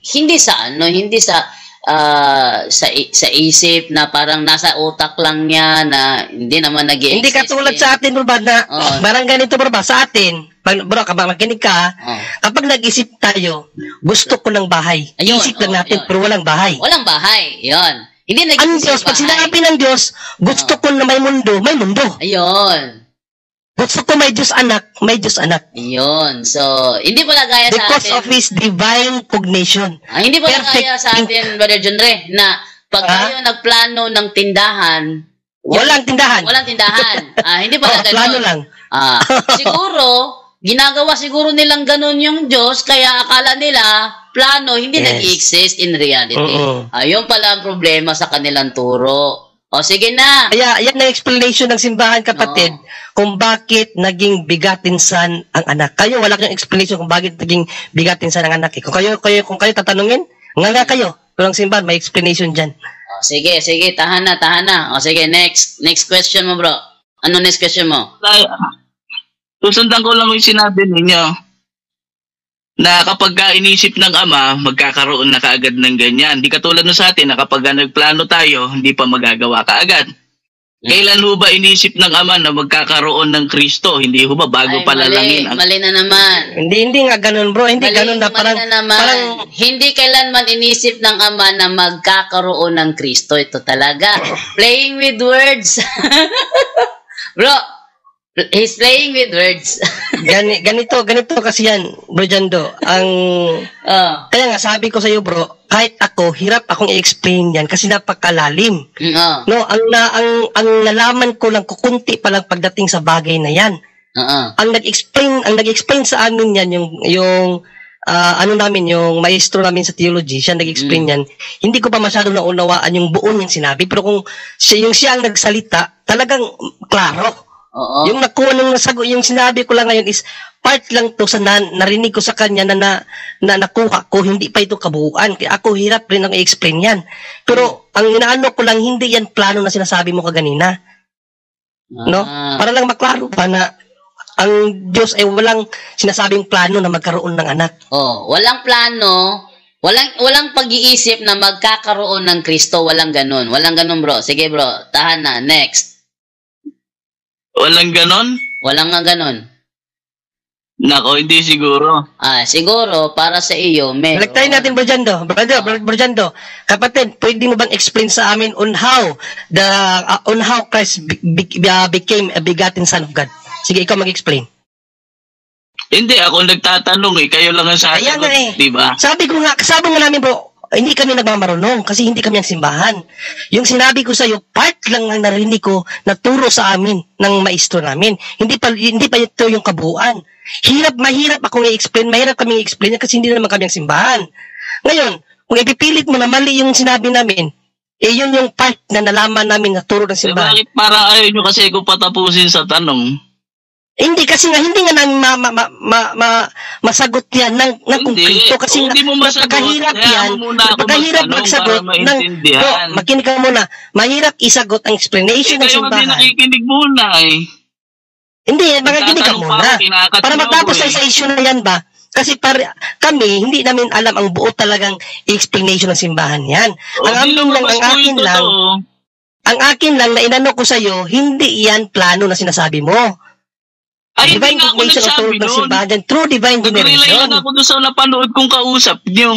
sa isip na parang nasa utak lang niya na hindi naman nag-i-exist. Hindi katulad sa atin, bro, na parang ganito, bro, sa atin, bro, kapag makinig ka, kapag nag-isip tayo, gusto ko ng bahay. Isip lang natin, pero walang bahay. Walang bahay. Yun. Hindi ang Diyos, pag sinabi ng Diyos, gusto ko na may mundo. Ayun. Gusto ko may Diyos anak. Ayun. So, hindi pala gaya sa atin. Because of His divine cognition. Hindi pala gaya sa atin, Brother John Ray, na pag tayo nagplano ng tindahan, walang tindahan. Hindi pala ganun. Plano lang. Siguro, ginagawa siguro nilang ganun yung Diyos, kaya akala nila, plano, hindi nag-exist in reality. Ayun pala ang problema sa kanilang turo. Sige na. Kaya, yan ang explanation ng simbahan, kapatid, kung bakit naging bigatin san ang anak. Kayo, wala kayong explanation kung bakit naging bigatin san ang anak. Kung kayo tatanungin, nga kayo. Kung ang simbahan, may explanation dyan. Sige, tahan na. Sige, next question mo, bro. Ano next question mo? Susundan ko lang yung sinabi ninyo na kapag inisip ng Ama, magkakaroon na kaagad ng ganyan. Hindi katulad no sa atin na kapag nagplano tayo, hindi pa magagawa kaagad. Kailan ho ba inisip ng Ama na magkakaroon ng Kristo? Hindi ho ba bago palalangin? Mali na naman. Hindi nga ganun, bro. Hindi ganun na parang hindi kailanman inisip ng Ama na magkakaroon ng Kristo. Ito talaga. Playing with words. Bro, he's playing with words. ganito kasi yan, Bro Jando. Kaya nga sabi ko sa iyo, bro, kahit ako, hirap akong i-explain yan kasi napakalalim. No, ang nalaman ko lang kukunti pa lang pagdating sa bagay na yan. Ang nag-explain sa amin yan yung yung maestro namin sa theology, siya nag-explain yan. Hindi ko pa masyado naunawaan yung buo niyang sinabi, pero kung siya ang nagsalita, talagang klaro. Oo. Yung nakuha ng nasagot, yung sinabi ko lang ngayon is part lang to sa narinig ko sa kanya na nakuha ko, hindi pa ito kabuuan. Kaya ako hirap rin ang i-explain yan. Pero ang inaano ko lang, hindi yan plano na sinasabi mo kaganina. No? Para lang maklaro pa na ang Diyos ay walang sinasabing plano na magkaroon ng anak. Walang plano, walang pag-iisip na magkakaroon ng Kristo, walang ganun. Walang ganun, bro. Sige, bro. Tahan na. Next. Walang ganon? Walang nga ganun. Nako, hindi siguro. Siguro, para sa iyo, meron. Balagtayin natin, Bro Jando. Kapatid, pwede mo bang explain sa amin on how Christ became a begotten Son of God? Sige, ikaw mag-explain. Hindi, ako nagtatanong Kayo lang ang sasagot. Ayan nga Diba? Sabi nga namin, bro, hindi kami nagmamarunong kasi hindi kami ang simbahan. Yung sinabi ko sa iyo, part lang ang narinig ko na turo sa amin ng maestro namin. Hindi pa ito yung kabuuan. Mahirap akong i-explain, mahirap kaming i-explain kasi hindi naman kami ang simbahan. Ngayon, kung ipipilit mo na mali yung sinabi namin, yun yung part na nalaman namin na turo ng simbahan. Bakit parang ayaw nyo kasi kung patapusin sa tanong? Hindi kasi nga hindi nga namin masagot yan ng konkreto kasi hindi mo masagot. Napakahirap yan. Napakahirap magsagot ng makinig ka muna. Mahirap isagot ang explanation ng simbahan. Kayo hindi nakikinig muna Hindi, makikinig ka muna. Para matapos sa issue na yan ba? Kasi kami, hindi namin alam ang buo talagang explanation ng simbahan yan. Ang akin lang na inano ko sa'yo, hindi yan plano na sinasabi mo. Ay, hindi nga ako nagsabi nun. True divine generation. Nag-relay lang ako doon sa napanood kong kausap nyo.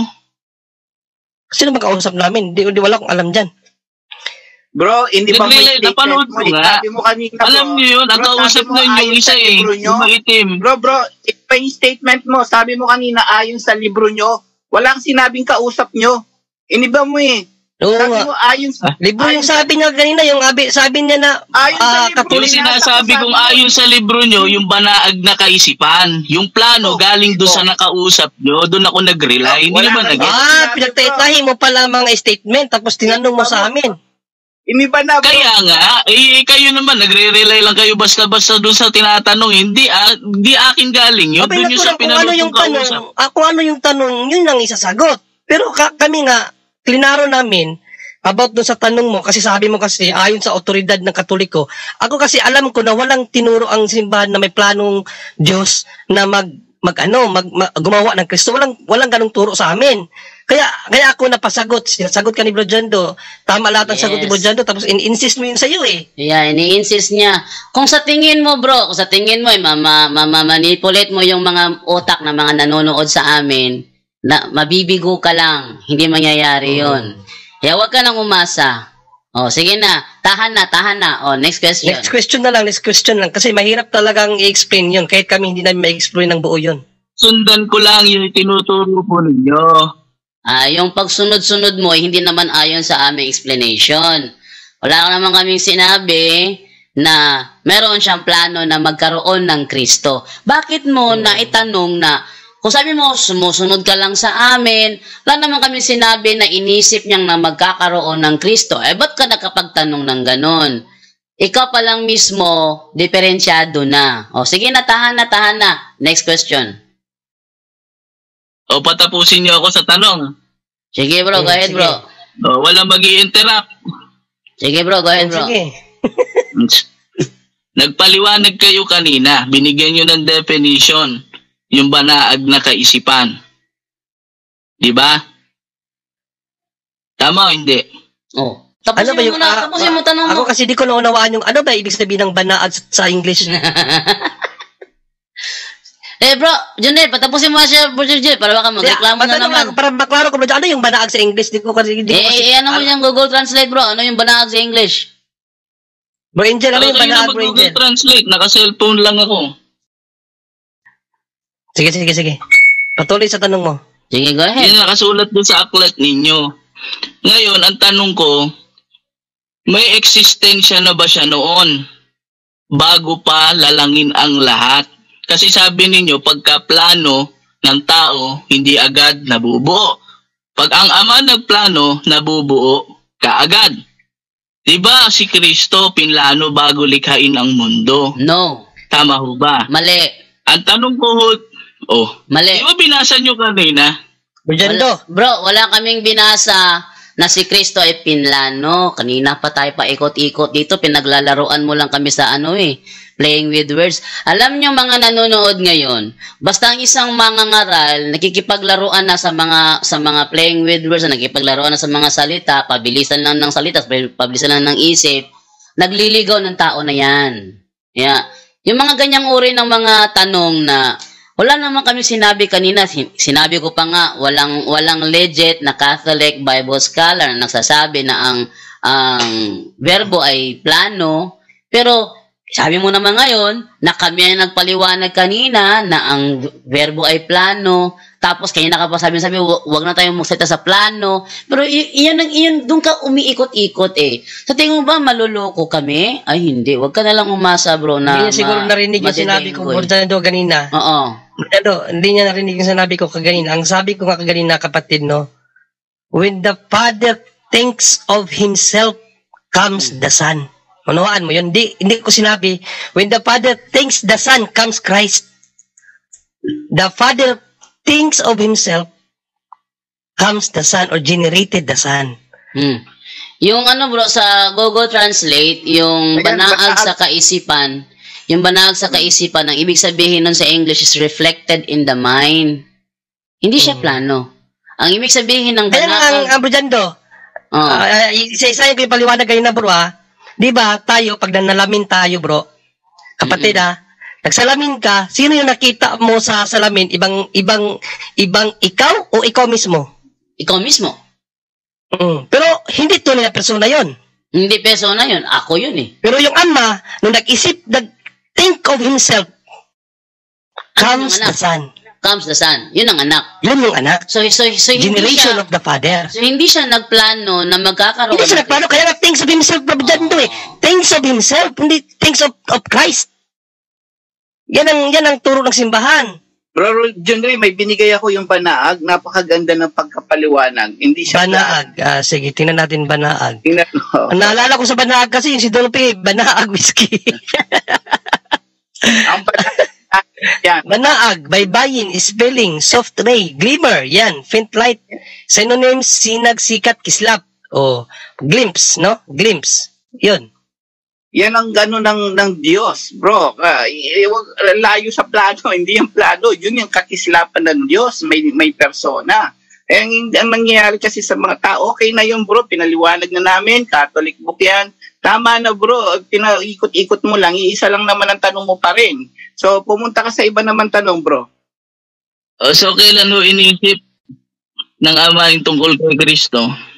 Sino ba kausap namin? Hindi wala akong alam dyan. Bro, hindi pa may napanood ko nga. Alam nyo yun, ang kausap na yung isa yung maitim. Bro, pa yung statement mo, sabi mo kanina ayon sa libro nyo, walang sinabing kausap nyo. Iniba mo Sabi mo ayon sa libro yung sabi niya kanina, sabi niya na yung sinasabi kong ayon sa libro nyo, yung banaag na kaisipan. Yung plano galing doon sa nakausap nyo, doon ako nag-rely. Hindi naman pinagtaitahin mo pala mga statement tapos tinanong mo sa amin. Iniba na, bro. Kaya nga, kayo naman, nagre-rely lang kayo basta-basta doon sa tinatanong. Hindi akin galing yun. Doon yung sa pinanong kausap. Kung ano yung tanong, yun ang isasagot. Pero kami nga, klinaro namin about doon sa tanong mo, kasi sabi mo kasi, ayon sa otoridad ng Katoliko, ako kasi alam ko na walang tinuro ang simbahan na may planong Diyos na gumawa ng Kristo. Walang ganong turo sa amin. Kaya ako napasagot. Sinasagot ka ni Bro Jando. Tama lahat ang sagot ni Bro Jando. Tapos in-insist mo yun sa'yo Yeah, ini-insist niya. Kung sa tingin mo, bro, manipulate mo yung mga otak na mga nanonood sa amin, na mabibigo ka lang. Hindi mangyayari yun. Kaya huwag ka nang umasa. Sige na. Tahan na. Next question. Next question lang. Kasi mahirap talagang i-explain yun. Kahit kami hindi namin ma-explain ng buo yun. Sundan ko lang yung tinuturo po ninyo. Yung pagsunod-sunod mo, hindi naman ayon sa aming explanation. Wala naman kaming sinabi na meron siyang plano na magkaroon ng Kristo. Bakit mo na itanong na, kung sabi mo, sumusunod ka lang sa amin, wala naman kami sinabi na inisip niyang na magkakaroon ng Kristo. Ba't ka nakapagtanong ng ganon? Ikaw pa lang mismo, diferensyado na. Sige na, tahan na. Next question. Patapusin niyo ako sa tanong. Sige bro, go ahead bro. Walang mag-i-interrupt. Sige bro, go ahead bro. Sige. Nagpaliwanag kayo kanina. Binigyan niyo ng definition. Yung banaag na kaisipan. Diba? Tama o hindi? Tapusin mo tanong mo. Ako kasi di ko naunawaan yung ano ba ibig sabihin ng banaag sa English. Bro, Junel, patapusin mo siya, Bro Junel, para baka magreklamo na naman. Para maklaro ko, bro, ano yung banaag sa English? Ano mo yung Google Translate, bro? Ano yung banaag sa English? Bro Angel, ano yung banaag, Bro Angel? Google Translate, naka-cellphone lang ako. Sige. Patuloy sa tanong mo. Sige, go ahead. Yan nakasulat doon sa aklat ninyo. Ngayon, ang tanong ko, may eksistensya na ba siya noon? Bago pa lalangin ang lahat? Kasi sabi ninyo, pagka-plano ng tao, hindi agad nabubuo. Pag ang Ama nagplano, nabubuo kaagad. Di ba si Kristo pinlano bago likhain ang mundo? No. Tama ho ba? Mali. Ang tanong ko ho, Mali. di ba binasa nyo kanina? Bro, wala kaming binasa na si Kristo ay pinlano. Kanina pa tayo pa ikot-ikot dito. Pinaglalaroan mo lang kami sa playing with words. Alam nyo mga nanonood ngayon, basta ang isang mangangaral, nakikipaglaruan na sa mga playing with words, nakikipaglaruan na sa mga salita, pabilisan lang ng salita, pabilisan lang ng isip, nagliligaw ng tao na yan. Yeah. Yung mga ganyang uri ng mga tanong na wala naman kami sinabi kanina, sinabi ko pa nga, walang legit na Catholic Bible scholar na nagsasabi na ang verbo ay plano, pero sabi mo naman ngayon na kami ay nagpaliwanag kanina na ang verbo ay plano, tapos kanina ka pa sabi, wag na tayong magsalita sa plano, pero iyon doon ka umiikot-ikot eh. Sa tingin mo ba maluloko kami? Ay hindi, wag ka na lang umasa bro na hindi niya siguro narinig yung sinabi ko kanina. Oo. Hindi niya narinig yung sinabi ko kaganina. Ang sabi ko nga kaganina, kapatid, no? When the Father thinks of Himself, comes the Son. Manuhaan mo yun. Hindi ko sinabi, when the Father thinks the Son, comes Christ. The Father thinks of Himself, comes the Son, or generated the Son. Yung bro, sa Google Translate, yung banaag sa kaisipan, ang ibig sabihin nun sa English is reflected in the mind. Hindi siya plano. Ang ibig sabihin ng banaag... Ang Brujando, isa-isa yung paliwanag kayo na bro, di ba, tayo, pag nanalamin tayo bro, kapatid nagsalamin ka, sino yung nakita mo sa salamin? Ibang ikaw o ikaw mismo? Ikaw mismo. Pero hindi tunay na persona yon. Hindi persona yun. Ako yun eh. Pero yung ama, nung think of himself, comes the Son. Comes the Son. Yun ang anak. Yun yung anak. So Generation of the Father. So hindi siya nagplano na magkakaroon. Hindi siya nagplano, kaya nga thinks of himself, thinks of himself, hindi thinks of Christ. Yan ang turo ng simbahan. Bro, John Ray, may binigay ako yung banaag. Napakaganda ng pagkapaliwanag. Hindi siya banaag. Sige, tingnan natin banaag. Naalala ko sa banaag kasi yung si Dolphy, banaag whiskey. Ang banaag, yan. Banaag, baybayin, spelling, soft ray, glimmer, yan, faint light, synonyms, sinag, sikat, kislap, glimpse, no? Glimpse, yun. Yan ang gano'n ng Diyos, bro. Layo sa plano, hindi yung plano. Yun yung kakislapan ng Diyos, may persona. Ang nangyayari kasi sa mga tao, okay na yun bro, pinaliwanag na namin, Catholic book yan. Tama na bro, pinaikot-ikot mo lang, iisa lang naman ang tanong mo pa rin. So, pumunta ka sa iba naman tanong bro. So, kailan mo iniisip ng Ama yung tungkol kay Kristo?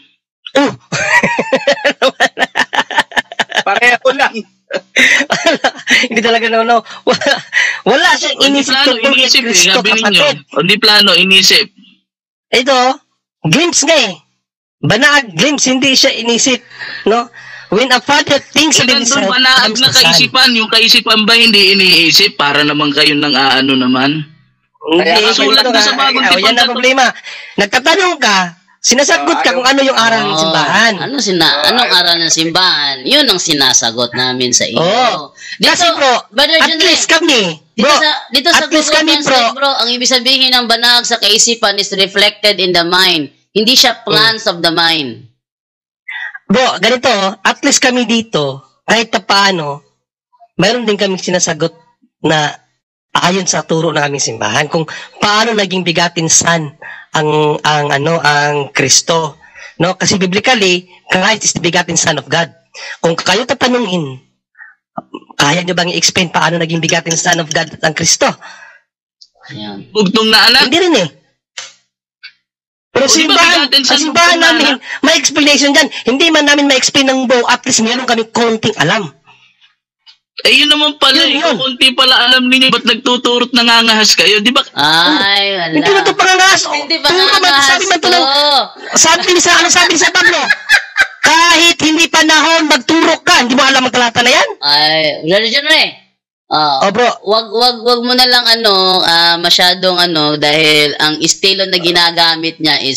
Pareho lang. Hindi talaga no. Wala siyang inisip tungkol kay Kristo, kapatid. Hindi plano, inisip. Ito, glimpse nga eh. Banaag, glimpse, hindi siya inisip. No? When a father thinks of himself, banaag na kaisipan. Yung kaisipan ba hindi iniisip? Para naman kayo ng naman? Hindi, sulat na sa bagong tipan. Yan ang problema. Nagtatanong ka, sinasagot ka kung ano yung aral ng simbahan. Anong aral ng simbahan? Yun ang sinasagot namin sa iyo. Kasi bro, at least kami, bro, dito sa Google Translate, bro, ang ibig sabihin ng banag sa kaisipan is reflected in the mind. Hindi siya plans of the mind. Bro, ganito, at least kami dito, kahit na paano, mayroon din kami sinasagot na ayon sa turo ng aming simbahan kung paano naging bigatin Son ang Kristo, no? Kasi biblically, Christ is the begotten Son of God. Kung kayo tatanungin, kaya nyo bang i-explain paano naging begotten Son of God ang Kristo? Ayan. Bugtong na anak? Hindi rin eh. Pero simbahan namin, may explanation dyan. Hindi man namin ma-explain ng buo, at least meron kami konting alam. Yun naman pala, konti pala alam ninyo, ba't nagtuturot nangangahas kayo? Di ba? Ay, wala. Hindi na ito pangangahas. Hindi pangangahas to. Sabi ni sa Pablo, kahit hindi panahon, magturok ka. Hindi mo alam ang talata na yan? Ay, Virgin Ray. Bro. Wag mo na lang masyadong dahil ang estilo na ginagamit niya is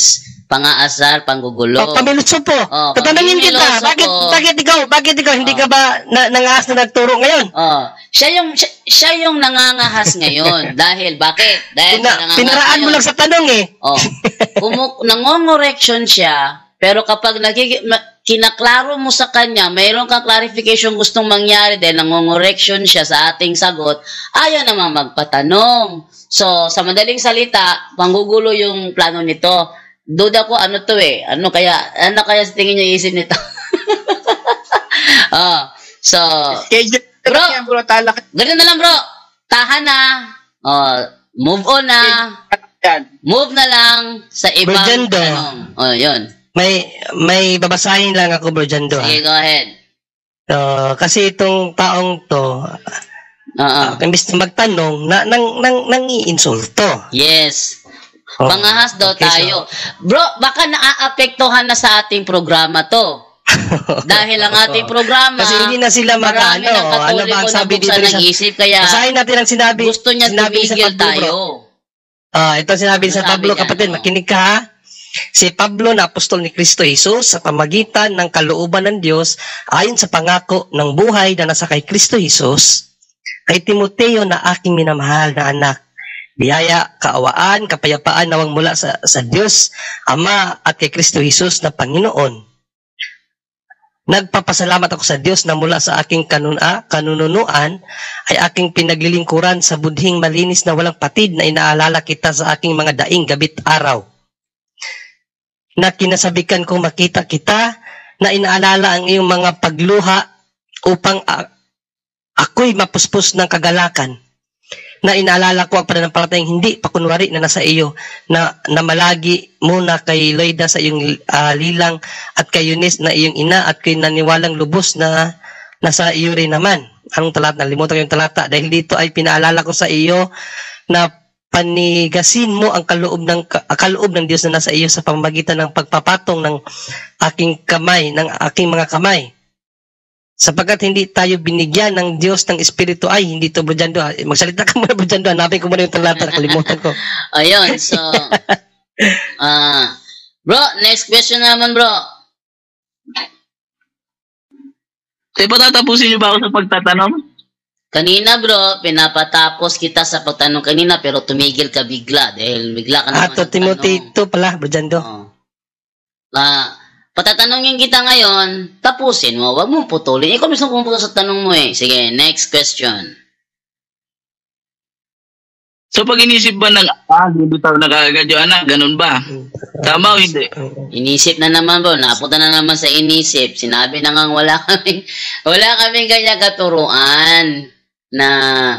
Pangaasar, panggugulo. Pamiluso po. Tatanungin kita, pamimiloso bakit ikaw, hindi ka ba nangaas na nagturo ngayon? Siya yung nangangahas ngayon. Dahil, bakit? Dahil Pinaraan mo lang sa tanong eh. Nangongorection siya, pero kapag kinaklaro mo sa kanya, mayroon kang clarification gustong mangyari dahil nangongorection siya sa ating sagot, ayaw naman magpatanong. So, sa madaling salita, panggugulo yung plano nito. Duda ko, ano to eh? Ano kaya sa tingin niyo isip nito? So, bro, ganun na lang bro. Tahan na. Move on na. Move na lang sa ibang tanong. Yun. May babasahin lang ako, Bro Jando. Sige, go ahead. Kasi itong taong to, imbis na magtanong, nangiinsulto. Yes. Pangahas daw tayo. Bro, baka naaapektuhan na sa ating programa to. Dahil ang ating programa, kasi hindi na sila marami ng Katoliko na buksan ng isip, kaya basahin natin ang sinabi. Gusto niya tumigil tayo. Ito sinabi sa Pablo, kapatid, makinig ka ha. Si Pablo na apostol ni Kristo Jesus sa pamagitan ng kalooban ng Diyos ayon sa pangako ng buhay na nasa kay Kristo Jesus, kay Timoteo na aking minamahal na anak, biyaya, kaawaan, kapayapaan nawang mula sa Diyos, Ama at kay Kristo Jesus na Panginoon. Nagpapasalamat ako sa Diyos na mula sa aking kanununuan ay aking pinaglilingkuran sa budhing malinis na walang patid na inaalala kita sa aking mga daing gabit araw. Na kinasabikan kong makita kita, na inaalala ang iyong mga pagluha upang ako'y mapuspos ng kagalakan. Na inaalala ko ang pananampalatayang hindi pakunwari na nasa iyo, na malagi muna kay Loida sa iyong lilang at kay Eunice na iyong ina at kay naniwalang lubos na nasa iyo rin naman. Anong talata? Nalimutan ko yung talata. Dahil dito ay pinaalala ko sa iyo na panigasin mo ang kaloob ng Diyos na nasa iyo sa pamamagitan ng pagpapatong ng aking mga kamay. Sapagkat hindi tayo binigyan ng Diyos ng Espiritu, hindi to, Bro Jando. Magsalita ka muna, Bro Jando. Hanapin ko muna yung talata, nakalimutan ko. Ayun, so, bro, next question naman, bro. Patatapusin niyo ba ako sa pagtatanong? Kanina bro, pinapatapos kita sa pagtanong kanina pero tumigil ka bigla dahil bigla ka naman nagtanong. Timothy, ito pala, Bro Jando. Patatanungin kita ngayon, tapusin mo, wag mong putulin. Ikaw mismo pumunta sa tanong mo eh. Sige, next question. So pag inisip ba ng hindi tayo nakagad yung anak, ganun ba? Tama o hindi? Inisip na naman bro, napunta na naman sa inisip. Sinabi na nga wala kaming kanya katuruan na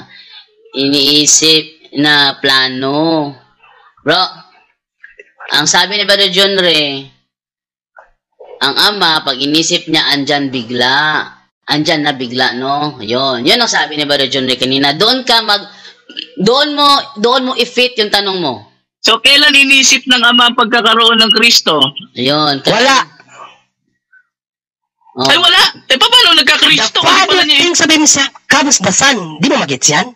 iniisip na plano. Bro, ang sabi ni Brother John Ray, ang ama, pag inisip niya, andyan na bigla, no? Yun ang sabi ni Brother John Ray kanina. Doon mo i-fit yung tanong mo. So, kailan inisip ng ama ang pagkakaroon ng Kristo? Yun. Wala. Ay, wala. Paano nagka-Kristo? The Father thinks of himself comes the Son. Di mo magets yan?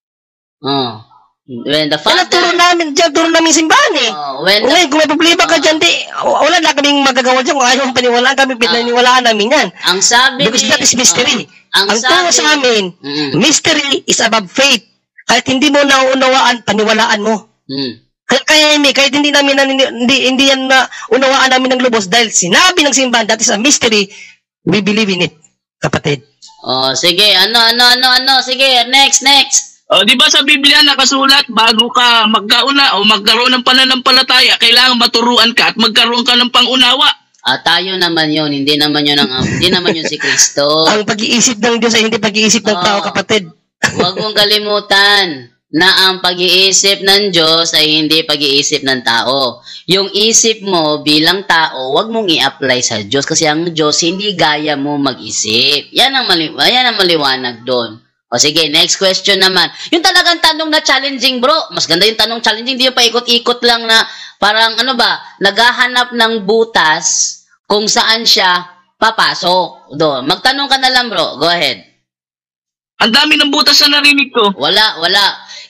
When the Father... Turo namin simbahan eh. Kung may problema ka dyan, wala na kaming magagawa dyan. Kung ayaw mong paniwalaan kami, pinaniwalaan namin yan. Ang sabi because that is mystery. Ang turo sa amin, mystery is above faith. Kahit hindi mo nauunawaan, paniwalaan mo. Kahit hindi yan na unawaan namin ng lubos dahil sinabi ng simbahan, that is a mystery, we believe in it, kapatid. Sige, sige, next. Di ba sa Biblia nakasulat, bago ka magkauna o magkaroon ng pananampalataya, kailangan maturuan ka at magkaroon ka ng pangunawa. Tayo naman yun, hindi naman yun si Kristo. Ang pag-iisip ng Diyos ay hindi pag-iisip ng tao, kapatid. Huwag mong kalimutan na ang pag-iisip ng Diyos ay hindi pag-iisip ng tao. Yung isip mo bilang tao, huwag mong i-apply sa Diyos kasi ang Diyos hindi gaya mo mag-isip. Yan ang maliwanag doon. O sige, next question naman. Yung talagang tanong na challenging, bro. Mas ganda yung tanong challenging, hindi yung paikot-ikot lang na parang naghahanap ng butas kung saan siya papasok. Doon. Magtanong ka na lang, bro. Go ahead. Ang dami ng butas na narinig ko. Wala.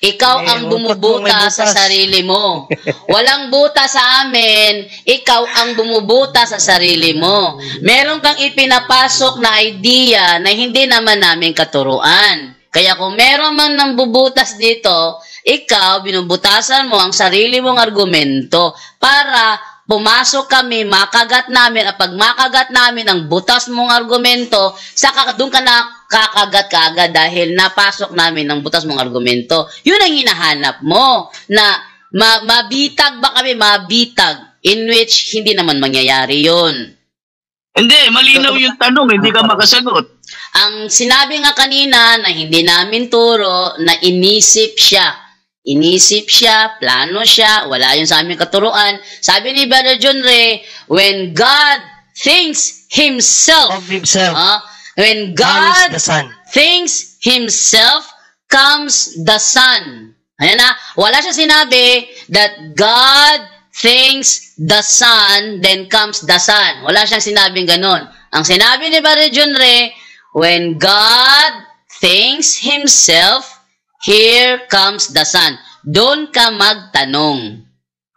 Ikaw ang bumubuta sa sarili mo. Walang buta sa amin, ikaw ang bumubuta sa sarili mo. Meron kang ipinapasok na idea na hindi naman namin katuruan. Kaya kung meron man nang bubutas dito, ikaw, binubutasan mo ang sarili mong argumento para pumasok kami, makagat namin, at pag makagat namin ang butas mong argumento, saka doon ka na kakagat ka agad dahil napasok namin ang butas mong argumento. Yun ang hinahanap mo, na mabitag ba kami, mabitag, in which hindi naman mangyayari yun. Hindi, malinaw yung tanong, hindi ka makasagot. Ang sinabi nga kanina na hindi namin turo, na inisip siya. Inisip siya, plano siya, wala yun sa aming katuruan. Sabi ni Brother John Ray, when God thinks Himself, Of himself. when Comes God the Son. thinks Himself, comes the Son. Ayan na, wala siya sinabi that God thinks the Son, then comes the Son. Wala siyang sinabing ganon. Ang sinabi ni Brother John Ray, when God thinks Himself, here comes the Son. Doon ka magtanong.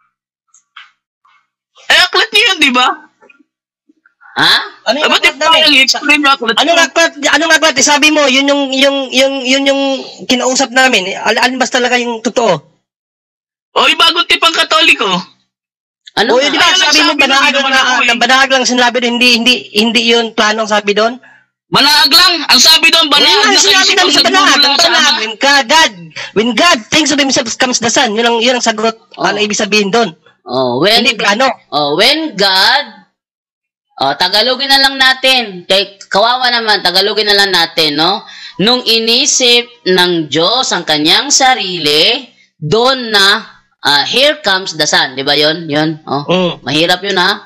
Aklat niyo yun, di ba? Ha? Ano yung Ba't aklat namin? i-explain yung aklat Anong niyo? aklat? Anong aklat? Sabi mo, yun yung kinausap namin. Alin ba talaga yung totoo? O, bagong tipang Katoliko. Ano O, nga? di ba, Ayun ang sabi mo, sabi ng banahag lang sinabi doon, hindi yun planong sabi doon? Banaag lang. Ang sabi doon, banaag Yun na ang sinabi kaisip namin ang sa nagmumula banahag. sa Ama. When God thinks of Himself comes the Son. Yun ang sagot. Ano ibig sabihin doon? Hindi plano. When God, Tagalogin na lang natin. Kay kawawa naman, Tagalogin na lang natin, no? Nung inisip ng Diyos ang kanyang sarili, doon na, here comes the Son. Di ba yun? Yun. Mahirap yun, ha?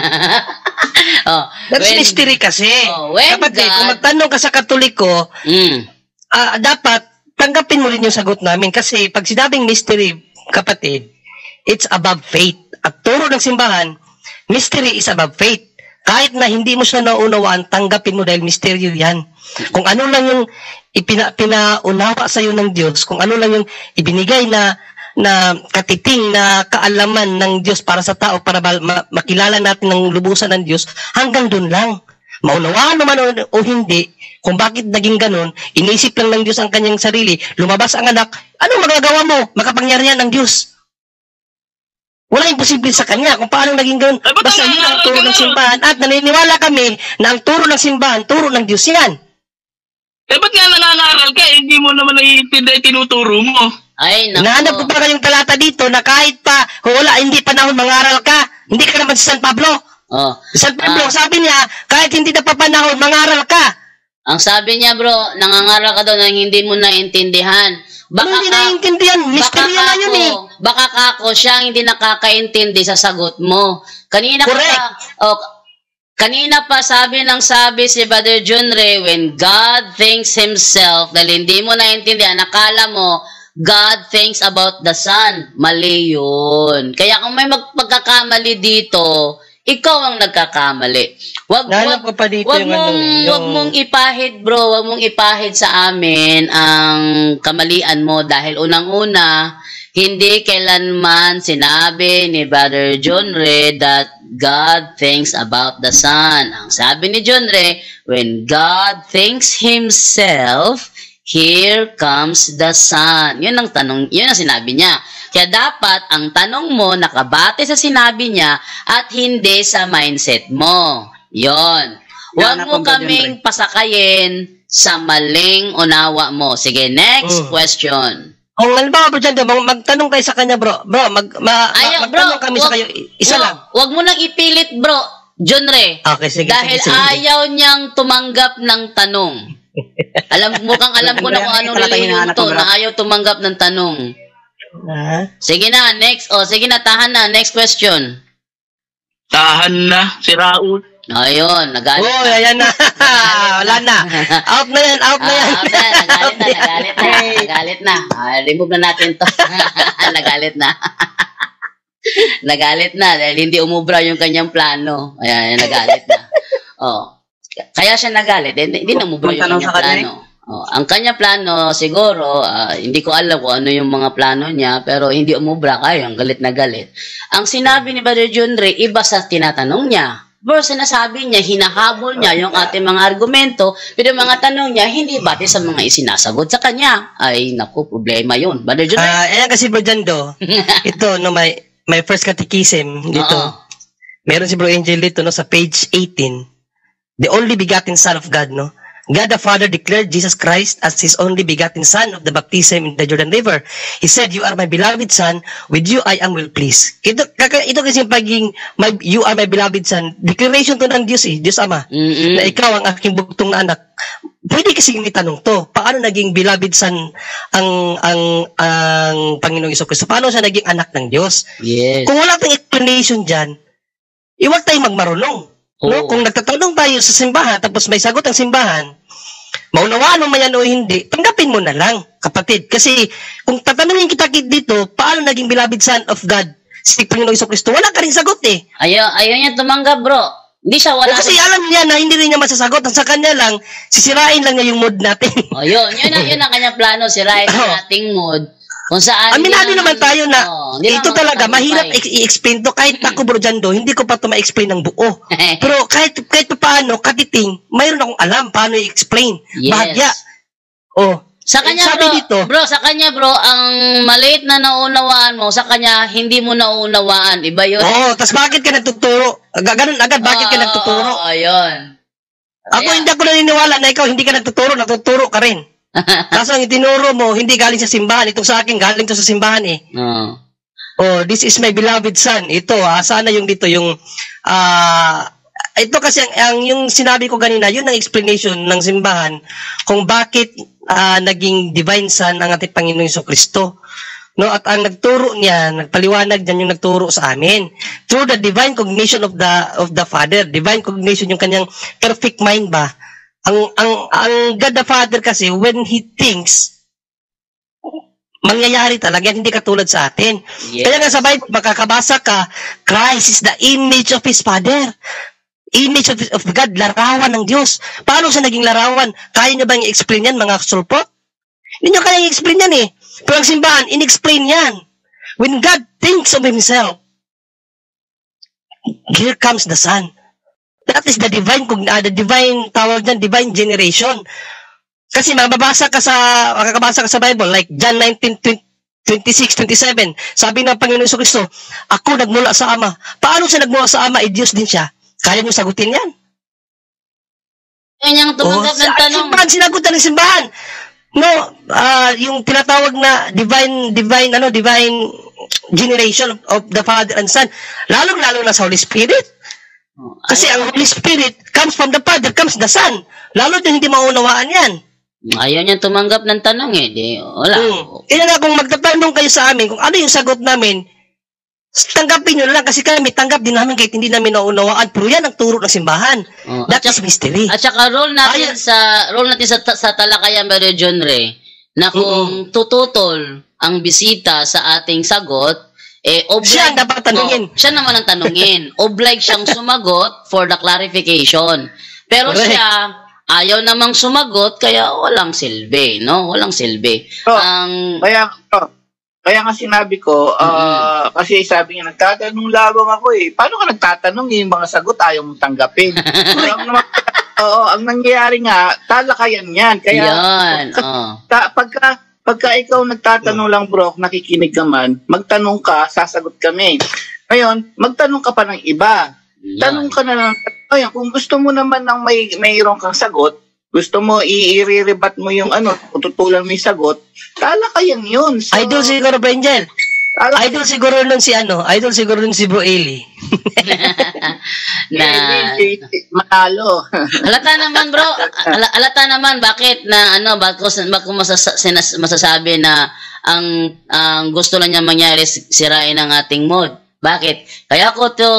That's mystery kasi. When Kapatid, God- kung magtanong ka sa Katoliko, dapat tanggapin mo rin yung sagot namin kasi pag sinabing mystery, kapatid, it's above faith. At turo ng simbahan, mystery is above faith. Kahit na hindi mo siya naunawaan, tanggapin mo dahil misteryo yan. Kung ano lang yung pinaunawa sa iyo ng Diyos, kung ano lang yung ibinigay na katiting na kaalaman ng Diyos para sa tao, para makilala natin ng lubusan ng Diyos, hanggang doon lang. Maunawaan naman o hindi, kung bakit naging ganun, inisip lang ng Diyos ang kanyang sarili, lumabas ang anak, anong magagawa mo? Makapangyarihan ng Diyos. Wala imposible sa kanya kung paano naging ganun. Basta yun ang turo ng simbahan at naniniwala kami na ang turo ng simbahan, turo ng Diyos yan. Ba't nga nangangaral ka? Hindi mo naman naiintindihan tinuturo mo. Ay, naku. Nahanap ko pa kayong talata dito na kahit pa, kung wala, hindi panahon mangaral ka, hindi ka naman si San Pablo. Si San Pablo, sabi niya, kahit hindi na pa panahon, mangaral ka. Ang sabi niya, bro, nangangaral ka daw nang hindi mo naintindihan. Hindi naiintindihan, mystery na yun eh. Baka kako siya ang hindi nakakaintindi sa sagot mo. Kanina pa sabi si Brother John Ray, when God thinks Himself, dahil hindi mo naintindihan, nakala mo, God thinks about the Son. Mali yun. Kaya kung may pagkakamali dito, ikaw ang nagkakamali. Wag mong ipahid, bro. Wag mong ipahid sa amin ang kamalian mo dahil unang-una, hindi kailanman sinabi ni Brother John Ray that God thinks about the Son. Ang sabi ni John Ray, when God thinks Himself, here comes the Son. Yun ang tanong, yun ang sinabi niya. Kaya dapat ang tanong mo nakabate sa sinabi niya at hindi sa mindset mo. Yon. Huwag mo kaming pasakayin sa maling unawa mo. Sige, next question. Kung halimbawa, bro, dyan, magtanong kayo sa kanya, bro. Magtanong kami sa kayo. Isa lang. Huwag mo nang ipilit, bro. John Ray. Okay, sige. Dahil ayaw niyang tumanggap ng tanong. Alam ko na kung anong liliyon to na ayaw tumanggap ng tanong. Sige na, next. Sige na, tahan na. Next question. Tahan na, si Raul. Ayun, nagalit na. Ayan na. Wala na. Out na yan. Nagalit na. Remove na natin to. Nagalit na. Nagalit na dahil hindi umubra yung kanyang plano. Ayan, nagalit na. Kaya siya nagalit. Hindi na umubra yung kanyang plano. Ang kanya plano, siguro, hindi ko alam kung ano yung mga plano niya, pero hindi umubra kayo, ang galit na galit. Ang sinabi ni Brother John Ray, iba sa tinatanong niya. Bro, sinasabi niya, hinahabol niya yung ating mga argumento, pero yung mga tanong niya, hindi bati sa mga isinasagot sa kanya. Ay, naku, problema yun. Brother John Ray. Ayan kasi Bro Jando, ito, no, my first catechism dito. Meron si Bro Angel dito, no, sa page 18. The only begotten Son of God, no? God the Father declared Jesus Christ as His only begotten Son of the baptism in the Jordan River. He said, "You are my beloved Son, with you I am well pleased." Ito kasi yung pagiging, you are my beloved Son. Declaration to ng Diyos Diyos Ama, na ikaw ang aking bugtong na anak. Pwede kasi itanong to, paano naging beloved Son ang Panginoong Jesucristo? Paano siya naging anak ng Diyos? Yes. Kung wala tayong explanation dyan, iwag tayong magmarunong. No? Kung nagtatanong tayo sa simbahan, tapos may sagot ang simbahan, maunawaan mo man yan o hindi, tanggapin mo na lang, kapatid. Kasi kung tatanungin kita dito, paano naging beloved Son of God si Panginoong Jesucristo, wala ka rin sagot Ayaw niya tumanggap, bro. Hindi siya wala. Kasi alam niya na hindi rin niya masasagot. Ang sa kanya lang, sisirain lang niya yung mood natin. Yun ang kanya plano, sirain ang ating mood. Kung saan aminado naman tayo na ito talaga mahirap i-explain to. Kahit ako, Bro Jando, hindi ko pa ito ma-explain ng buo. Pero kahit paano, katiting, mayroon akong alam paano i-explain. Yes. Bahagya. Sa kanya, sa kanya, ang maliit na naunawaan mo, sa kanya, hindi mo naunawaan. Iba yun. Tas bakit ka nagtuturo? Ganun agad, bakit ka nagtuturo? Ayun. Ako hindi ako naniniwala na ikaw hindi ka nagtuturo ka rin. Kaso ang itinuro mo, hindi galing sa simbahan. Itong sa akin, galing to sa simbahan this is my beloved Son. Ito, sana yung dito, yung, ito kasi, yung sinabi ko kanina, yun ang explanation ng simbahan kung bakit naging divine Son ang ating Panginoong Jesucristo. No, at ang nagturo niya, nagpaliwanag niyan yung nagturo sa amin. Through the divine cognition of the Father. Divine cognition, yung kanyang perfect mind ba? Ang God the Father kasi, when He thinks, mangyayari talaga, hindi katulad sa atin. Yes. Kaya nga sa Bible, makakabasa ka, Christ is the image of His Father. Image of God, larawan ng Diyos. Paano siya naging larawan? Kaya niyo bang i-explain yan, mga sulpot? Hindi niyo kaya i-explain yan Pero ang simbahan, in-explain yan. When God thinks of Himself, here comes the Son. That is the divine tawag dyan, divine generation. Kasi makakabasa ka sa Bible, like John 19:26, 27. Sabi ng Panginoon Jesucristo, ako nagmula sa Ama. Paano siya nagmula sa Ama? Diyos din siya. Kaya niyo sagutin yan? Yan yung tumanggap ng tanong. Simbahan, sinagutan ng simbahan. No, yung tinatawag na divine generation of the Father and Son. Lalo na sa Holy Spirit. Kasi ang Holy Spirit comes from the Father, comes the Son. Lalo din hindi maunawaan yan. Ayaw niya tumanggap ng tanong wala. Kaya nga kung magtatanong kayo sa amin, kung ano yung sagot namin, tanggapin nyo lang kasi kami tanggap din namin kahit hindi namin naunawaan. Pero yan ang turo ng simbahan. That is mystery. At saka role natin sa talakayan, Brother John Ray, na kung tututol ang bisita sa ating sagot, siya ang dapat tanungin. Siya naman ang tanungin. Oblige siyang sumagot for the clarification. Pero correct. Siya, ayaw namang sumagot, kaya walang silbi, no? Walang silbi. Kaya nga sinabi ko, kasi sabi niya, nagtatanong labang ako Paano ka nagtatanong yung mga sagot ayaw mong tanggapin? Ang nangyayari nga, talakayan yan. Kaya, pagka ikaw nagtatanong lang, bro, nakikinig ka man, magtanong ka, sasagot kami. Ngayon, magtanong ka pa ng iba. Tanong ka na lang. Ayun, kung gusto mo naman ng mayroon kang sagot, gusto mo i-rebat mo yung tutulan mo yung sagot, talakayan yun. So, idol siguro, Benjel. Idol siguro nun si Bro Eli. Manalo. Halata naman, bro. Halata naman bakit bakit masasabi na ang gusto lang niya mangyari sirain ang ating mood. Bakit? Kaya ko to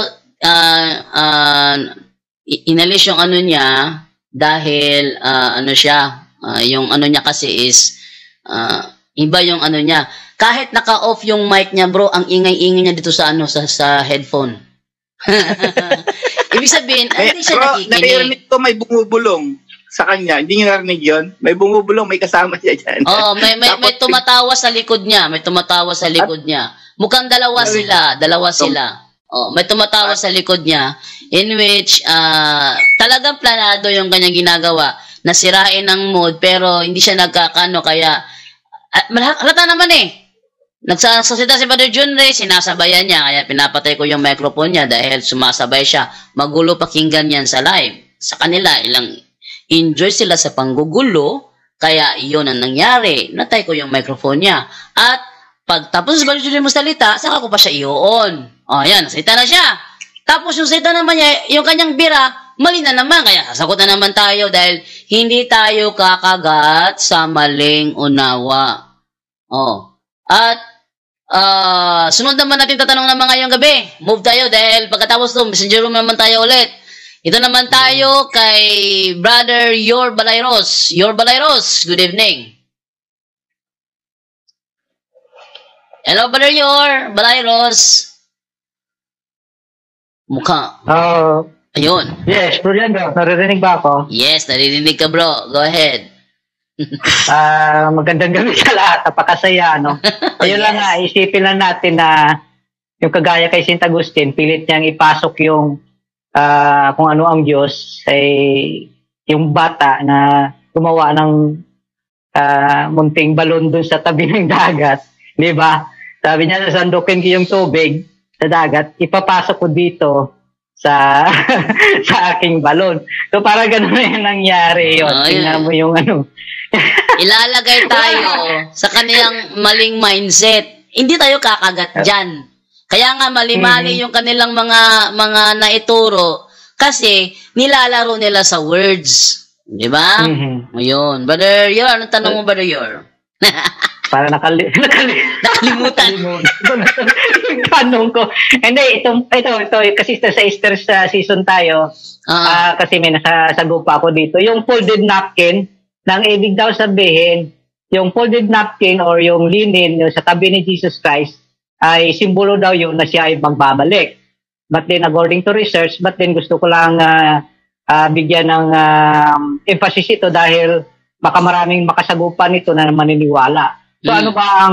inalis yung niya dahil yung niya kasi is iba yung niya. Kahit naka-off yung mic niya, bro, ang ingay-ingay niya dito sa sa headphone. Ibig sabihin, hindi siya nakikinig. Narinig ko may bumubulong. sa kanya. Hindi niya narinig yun. May bumubulong, may kasama siya dyan. Oo, may tumatawa sa likod niya. May tumatawa sa likod niya. Mukhang dalawa sila. Oh, may tumatawa sa likod niya in which talagang planado yung kanyang ginagawa. Nasirain ang mood pero hindi siya nagkakano kaya halata naman nagsasalita si Brother John Ray, sinasabayan niya kaya pinapatay ko yung microphone niya dahil sumasabay siya. Magulo pakinggan yan sa live. Sa kanila enjoy sila sa panggugulo kaya iyon ang nangyari. Natay ko yung microphone niya at pagtapos si Brother John Ray magsalita, saka ko pa siya i-on. O, yan, nasalita na siya. Tapos yung salita naman niya, yung kanyang bira, mali na naman. Kaya sasagot na naman tayo dahil hindi tayo kakagat sa maling unawa. O. At, sunod naman natin tatanong naman ngayong gabi. Move tayo dahil pagkatapos ito, messenger room naman tayo ulit. Ito naman tayo kay Brother Yor Balayros. Yor Balayros, good evening. Hello, Brother Yor Balayros. Mukha. Ayun. Yes, Bro Jando, naririnig ba ako? Yes, naririnig ka, bro. Go ahead. Magandang gabi sa lahat. Napakasaya, no? Ayun lang nga, isipin lang natin na yung kagaya kay St. Agustin, pilit niyang ipasok yung kung ano ang Diyos ay yung bata na gumawa ng munting balon dun sa tabi ng dagat. Di ba? Sabi niya, sandukin ko yung tubig sa dagat, ipapasok ko dito sa sa aking balon. So, para ganun na yung nangyari yun. Tingnan mo yung Ilalagay tayo sa kaniyang maling mindset. Hindi tayo kakagat dyan. Kaya nga mali-mali yung kanilang mga naituro kasi nilalaro nila sa words. Di ba? Ayun. Brother Yor, anong tanong mo, Brother Yor? Para nakalimutan. Yung tanong ko. Hindi, ito kasi sa Easter season tayo. Kasi may nasasagupa ako dito. Yung folded napkin, nang ibig daw sabihin, yung folded napkin or yung linen sa tabi ni Jesus Christ ay simbolo daw yun na siya ay magbabalik. But then according to research, gusto ko lang bigyan ng emphasis ito dahil baka maraming makasagupan nito na maniniwala. So ano ba ang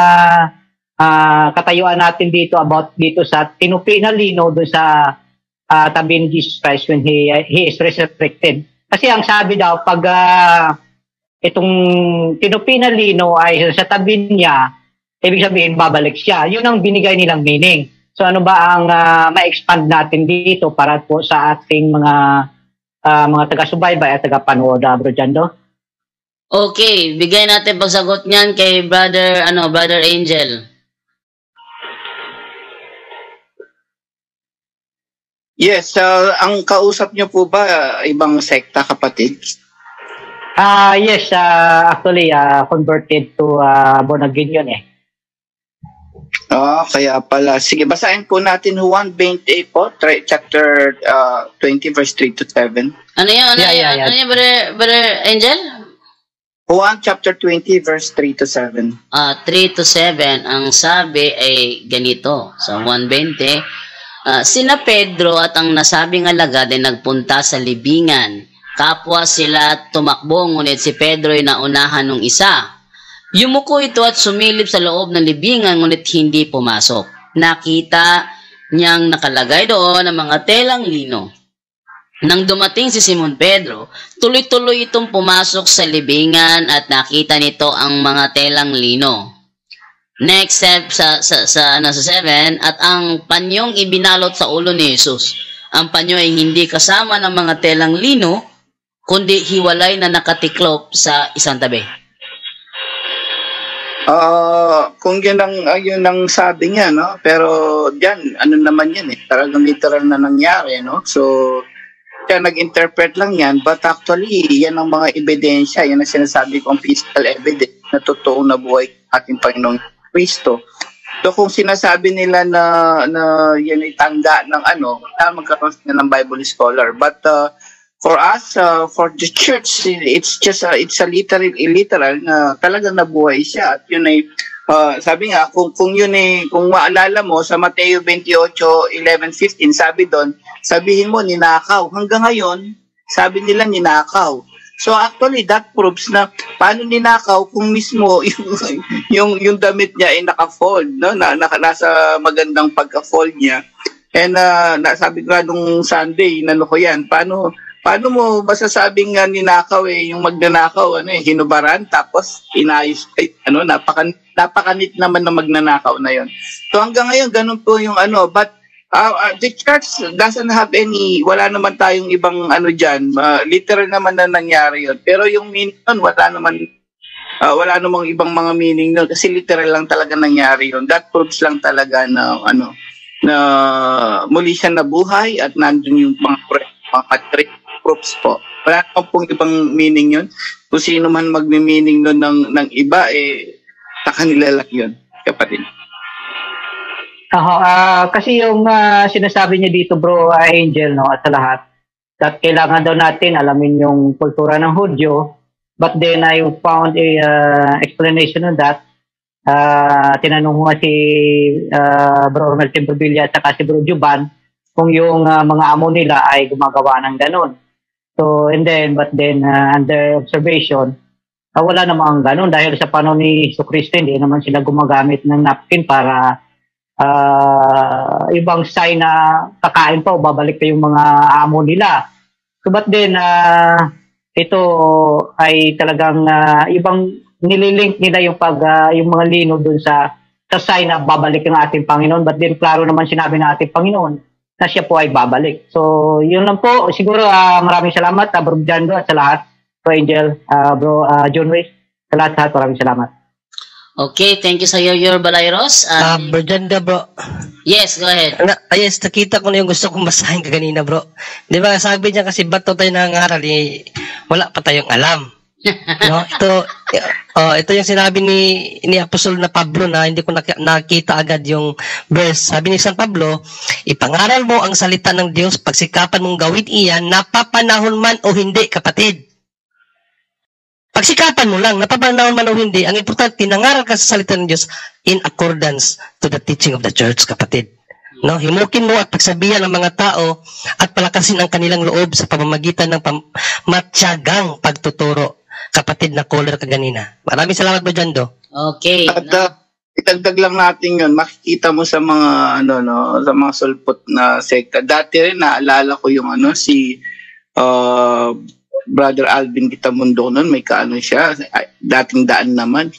katayuan natin dito sa tinupi na lino doon sa tabi ni Jesus Christ when he is resurrected? Kasi ang sabi daw, pag itong tinupi na lino ay sa tabi niya, ibig sabihin babalik siya. Yun ang binigay nilang meaning. So ano ba ang ma-expand natin dito para po sa ating mga taga-subaybay at taga-panood, Bro Jando? Okay, bigay natin pagsagot niyan kay Brother Angel. Yes, ang kausap niyo po ba ibang sekta, kapatid? Yes, actually converted to born again yun Kaya pala. Sige, basahin po natin Juan 28 po, chapter 20 verse 3 to 7. Ano yan, Brother Angel? Juan chapter 20 verse 3 to 7. 3 to 7, ang sabi ay ganito. Sa 1:20, sina Pedro at ang nasabing alagad ay nagpunta sa libingan. Kapwa sila tumakbo, ngunit si Pedro ay naunahan ng isa. Yumuko ito at sumilip sa loob ng libingan, ngunit hindi pumasok. Nakita niyang nakalagay doon ang mga telang lino. Nang dumating si Simon Pedro, tuloy-tuloy itong pumasok sa libingan at nakita nito ang mga telang lino. Next step sa 7, at ang panyong ibinalot sa ulo ni Jesus. Ang panyo ay hindi kasama ng mga telang lino, kundi hiwalay na nakatiklop sa isang tabi. Kung yun ang sabi niya, no? Pero diyan, ano naman yan talagang literal na nangyari, no? So, kaya nag-interpret lang yan, but actually, yan ang mga ebidensya, yan ang sinasabi kong physical evidence na totoo na buhay ating Panginoong Kristo. So kung sinasabi nila na yan ay tanda ng magkaroon na ng Bible scholar. But for us, for the church, it's a literal na talagang nabuhay siya. At yun ay, sabi nga, kung yun ay, kung maalala mo, sa Mateo 28:11-15, sabi doon, sabihin mo, ninakaw. Hanggang ngayon, sabi nila ninakaw. So actually that proves na paano ninakaw kung mismo yung damit niya ay naka-fold, no? Nasa magandang pagka-fold niya. And nasabi ko nung Sunday, ko yan, paano mo masasabing ninakaw yung magnanakaw, hinubaran, tapos inayos, napakanit naman na magnanakaw na yon. So hanggang ngayon, ganun po yung but the church doesn't have wala naman tayong ibang dyan, literal naman na nangyari yun. Pero yung meaning nun, wala namang ibang mga meaning nun, kasi literal lang talaga nangyari yun. That proves lang talaga na na muli siya nabuhay at nandun yung mga proofs po. Wala naman pong ibang meaning yun. Kung sino man magme-meaning nun ng iba, sa kanila lang yun, kapatid. Kasi yung sinasabi niya dito, bro, Angel, no, at sa lahat, that kailangan daw natin alamin yung kultura ng Hudyo, but then I found a explanation on that. Tinanong mo si Bro Romel Timbrevilla at saka si Bro Juban kung yung mga amo nila ay gumagawa ng ganon. So, but then under observation, wala namang ganon dahil sa panahon ni Jesucristo, hindi naman sila gumagamit ng napkin para ibang sign na kakain pa o babalik pa yung mga amo nila. So, but then, ito ay talagang ibang nililink nila yung yung mga lino dun sa sign na babalik ng ating Panginoon. But then, klaro naman sinabi ng ating Panginoon na siya po ay babalik. So, yun lang po. Siguro, maraming salamat, Bro Jando, at sa lahat. Bro Angel, Bro John Ray, sa lahat, maraming salamat. Okay, thank you sa your Balayros. Bro Jando, bro. Yes, go ahead. Yes, nakita ko na yung gusto kong basahin kanina, bro. Di ba, sabi niya kasi bato tayo nangangaral, wala pa tayong alam. No, ito yung sinabi ni Apostol na Pablo na hindi ko nakita agad yung verse. Sabi ni San Pablo, ipangaral mo ang salita ng Diyos, pagsikapan mong gawin iyan, napapanahon man o hindi, kapatid. Pagsikapan mo lang, napapanahon man o hindi, ang importante, nangaral ka sa salita ng Diyos in accordance to the teaching of the church, kapatid. No, himukin mo at pagsabihan ng mga tao at palakasin ang kanilang loob sa pamamagitan ng matyagang pagtuturo. Kapatid na caller kaganina. Maraming salamat, Bro Jando. Okay. At itagdag lang natin yun, makikita mo sa mga sa mga sulpot na sekta. Dati rin naalala ko yung si Brother Alvin Kitamundo noon, may siya, dating daan naman.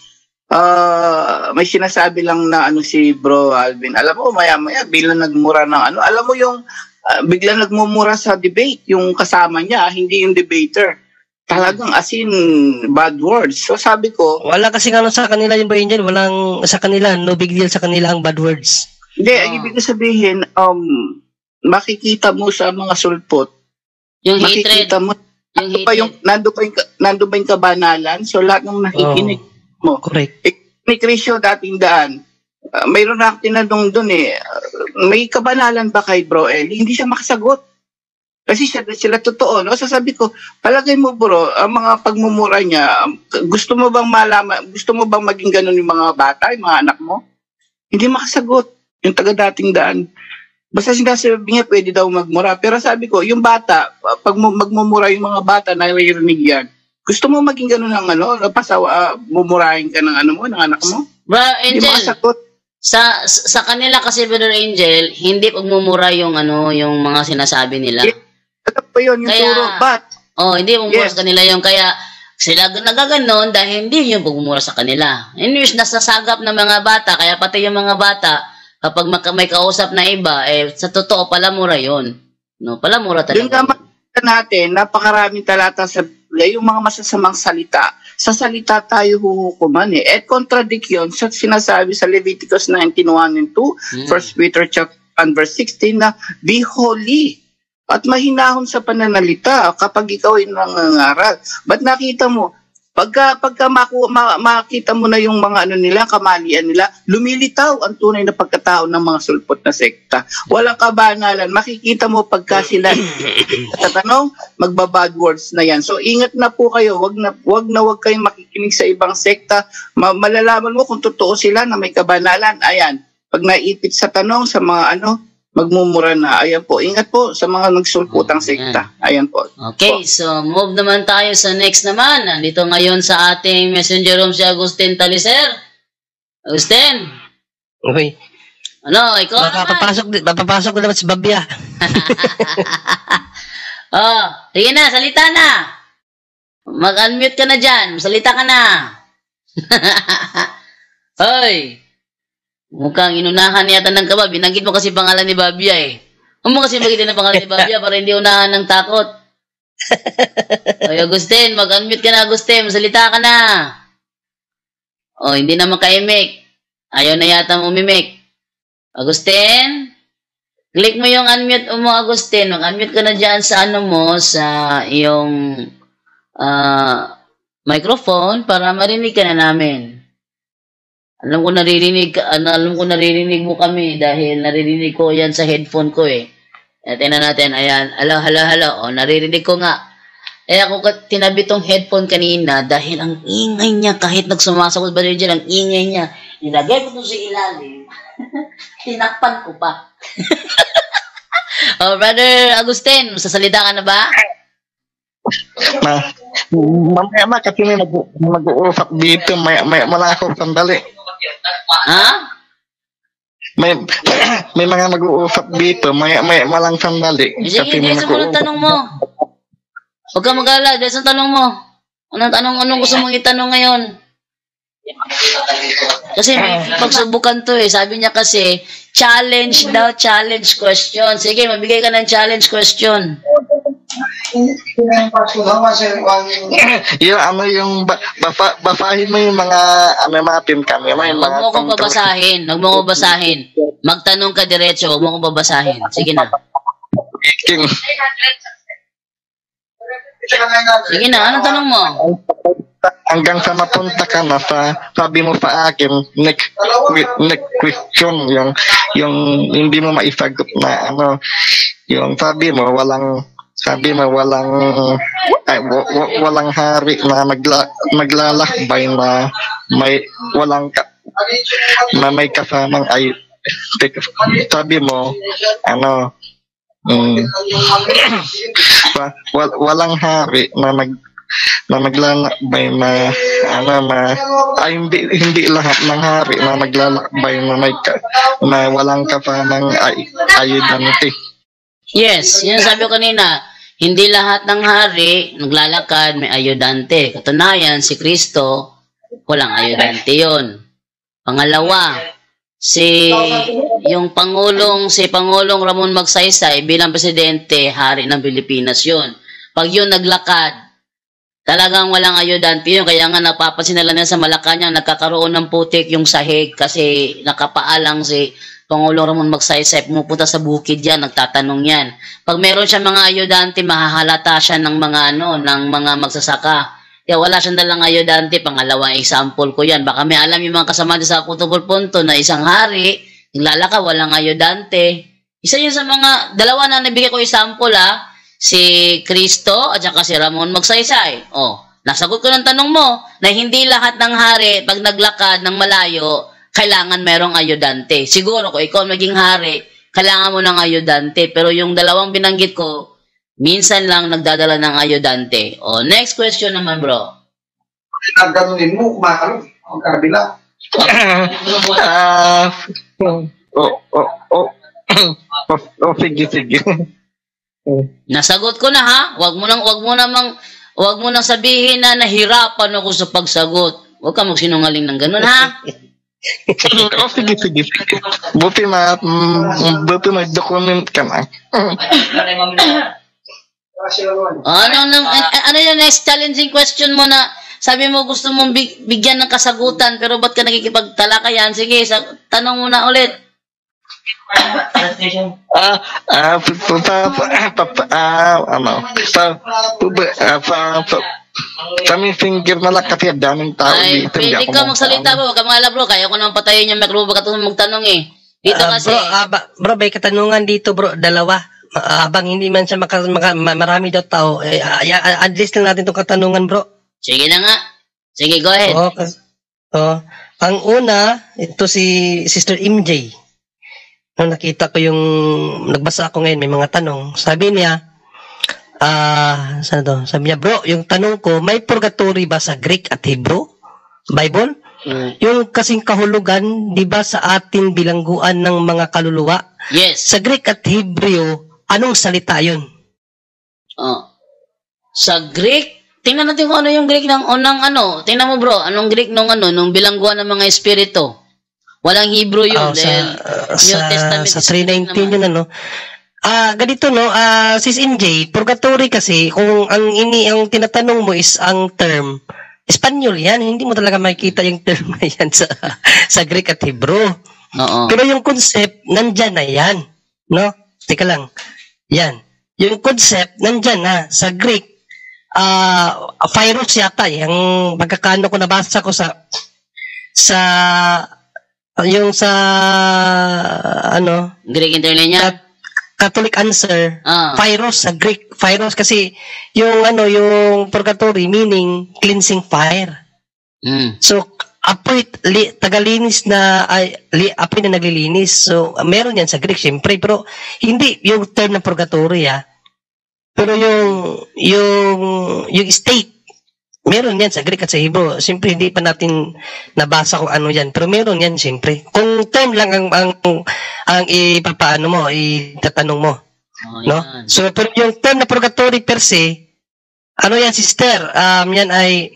May sinasabi lang na si Bro Alvin. Alam mo, maya-maya, biglang nagmura ng alam mo yung, biglang nagmumura sa debate, yung kasama niya, hindi yung debater. Talagang as in, bad words. So sabi ko, wala kasi sa kanila yung Bro Angel, walang sa kanila, no big deal sa kanila ang bad words. Hindi, ibig sabihin, makikita mo sa mga sulpot, yung makikita hatred. mo, nando pa yung kabanalan, so lahat ng nakikinig mo. Correct. Ni Krisyo dating daan, mayroon na tinanong doon may kabanalan ba kay Bro Eli? Hindi siya makasagot. Kasi sila totoo, no? Sasabi ko, palagay mo bro, ang mga pagmumura niya, gusto mo bang malaman, gusto mo bang maging ganun yung mga bata, yung mga anak mo? Hindi makasagot, yung taga dating daan. Basta sinasabi niya, pwede daw magmura. Pero sabi ko, yung bata, pag magmumura yung mga bata, naririnig yan. Gusto mo maging ganun ng mumurahin ka ng ng anak mo? Bro, Angel, hindi makasagot. Sa kanila kasi, Brother Angel, hindi pagmumura yung yung mga sinasabi nila. Ito pa yun, yung turo, but... hindi pagmumura sa kanila yung kaya sila nagaganon dahil hindi yung pagmumura sa kanila. Anyways, nasasagap ng mga bata, kaya pati yung mga bata, kapag may kausap na iba, sa totoo, palamura yun. No, palamura talaga. Yung naman natin, napakaraming talata sa yung mga masasamang salita. Sa salita tayo huhukuman At contradict yun sa sinasabi sa Leviticus 19:1 and 2, 1 Peter chapter 1 verse 16 na, be holy at mahinahon sa pananalita kapag ikaw ay nangangaral. Ba't nakita mo, pagka makita mo na yung mga nila, kamalian nila, lumilitaw ang tunay na pagkatao ng mga sulpot na sekta. Walang kabanalan. Makikita mo pagka sila tatanong, magbabad words na yan. So ingat na po kayo. Wag kayong makikinig sa ibang sekta. Malalaman mo kung totoo sila na may kabanalan. Ayan, pag naipit sa tanong sa mga magmumura na. Ayan po, ingat po sa mga nagsulputang sekta. Ayan po. Okay, so move naman tayo sa next naman. Nandito ngayon sa ating messenger room si Agustin Taliser. Agustin? Okay. Ano, ikaw Mapapasok ko naman si Babia. Oh, sige na, salita na. Mag-unmute ka na dyan. Salita ka na. Hoy. Mukhang inunahan yata ng kaba. Binanggit mo kasi pangalan ni Babia eh. Huwag mo kasi magitin ang pangalan ni Babia para hindi unahan ng takot. Hoy, Agustin, mag-unmute ka na, Agustin. Salita ka na. Oh, hindi na makaimik. Ayaw na yata umimik. Agustin? Click mo yung unmute mo, Agustin. Mag-unmute ka na dyan sa ano mo, sa iyong microphone para marinig ka na namin. Alam ko naririnig mo kami dahil naririnig ko yan sa headphone ko eh. Tingnan natin, ayan. Hello. O, naririnig ko nga. Eh ako tinabi tong headphone kanina dahil ang ingay niya kahit nagsumasagot ba rin dyan, ang ingay niya. Nilagay ko doon sa ilalim. Tinakpan ko pa. Oh, Brother Agustin, sasalita ka na ba? Mamaya kasi may mag-uusap dito. May malakaw sandali. Ha? May mga mag-uusap dito. May malang sandali. Sige, dahil sa mga tanong mo. Huwag ka mag-alala, dahil sa tanong mo. Anong gusto mong itanong ngayon? Kasi may pagsubukan to eh. Sabi niya kasi, challenge question. Sige, mabigay ka ng challenge question. yung basahin mo yung mga team kami. Huwag mo kong babasahin. Magtanong ka diretso, huwag mo kong babasahin. Sige na. Sige na, anong tanong mo? Hanggang sa mapunta ka na sabi mo sa akin next question yung hindi mo maisagot na yung sabi mo walang hari na maglalakbay na may kasamang ay sabi mo walang hari na maglalakbay na hindi lahat ng hari na maglalakbay na walang kasamang ayudante. Yes, yun sabi ko kanina, hindi lahat ng hari naglalakad may ayudante. Katunayan, si Kristo, walang ayudante yun. Pangalawa, si Pangulong Ramon Magsaysay bilang presidente, hari ng Pilipinas yun. Pag yun naglakad, talagang walang ayudante yun. Kaya nga napapansin nila sa Malacanang nagkakaroon ng putik yung sahig kasi nakapaalang si Pangulong Ramon Magsaysay, pumupunta sa bukid yan, nagtatanong yan. Pag meron siya mga ayudante, mahahalata siya ng mga magsasaka. Kaya wala siyang dalang ayudante. Pangalawa, example ko yan. Baka may alam yung mga kasama sa punto na isang hari, naglalaka, walang ayudante. Isa yun sa mga, dalawa na nabigay ko example si Kristo at saka si Ramon Magsaysay. Nasagot ko ng tanong mo na hindi lahat ng hari, pag naglakad ng malayo, kailangan merong ayudante. Siguro kung ikaw maging hari, kailangan mo ng ayudante. Pero yung dalawang binanggit ko, minsan lang nagdadala ng ayudante. Next question naman, bro. Ganunin mo, kumakalong. Ang kabila. Sige. Nasagot ko na ha. Wag mo nang sabihin na nahirapan ako sa pagsagot. Huwag ka magsinungaling ng ganun ha. Sige. Buti mag-document ka na. Ano yung next challenging question mo na sabi mo gusto mong bigyan ng kasagutan pero ba't ka nakikipagtalakayan? Sige, tanong mo na ulit. Kami finger na lang kasi daming tao dito. Pwede ka magsalita bro, huwag ka mga bro. Kaya ko naman patayin yung microphone baka magtanong eh. Dito kasi. Bro, may katanungan dito bro, dalawa. Habang hindi man siya marami daw tao, address lang natin itong katanungan bro. Sige na nga. Sige, go ahead. Ang una, ito si Sister MJ. nung nakita ko yung, nagbasa ako ngayon, may mga tanong. Sabi niya, saan to? Sabi niya, bro, yung tanong ko, may purgatory ba sa Greek at Hebrew? Bible? Yung kasing kahulugan, di ba sa ating bilangguan ng mga kaluluwa? Yes. Sa Greek at Hebrew, anong salita yun? Sa Greek, tingnan natin kung ano yung Greek ng unang ano. Tingnan mo bro, anong Greek nung bilangguan ng mga espiritu. Walang Hebrew yun. Sa 319 yun ano. Ganito no, Sis NJ, purgatory kasi, kung ang tinatanong mo is ang term, Espanyol yan, hindi mo talaga makikita yung term na yan sa Greek at Hebrew. Oo. Pero yung concept, nandyan na yan. No? Teka lang. Yan. Yung concept, nandyan na. Sa Greek, Phyros yata. Yung pagkakano ko nabasa ko sa Greek interlinear? Catholic answer, Phyros sa Greek. Phyros kasi yung purgatory meaning cleansing fire. So apoy tagalinis na apoy na naglilinis. So meron yan sa Greek syempre, pero hindi yung term ng purgatory Pero yung state meron yan sa Greek at sa Hebrew. Siyempre, hindi pa natin nabasa kung ano yan. Pero meron yan, siyempre. Kung term lang ang itatanong mo. No? So, pero yung term na purgatory per se, ano yan, sister? Yan ay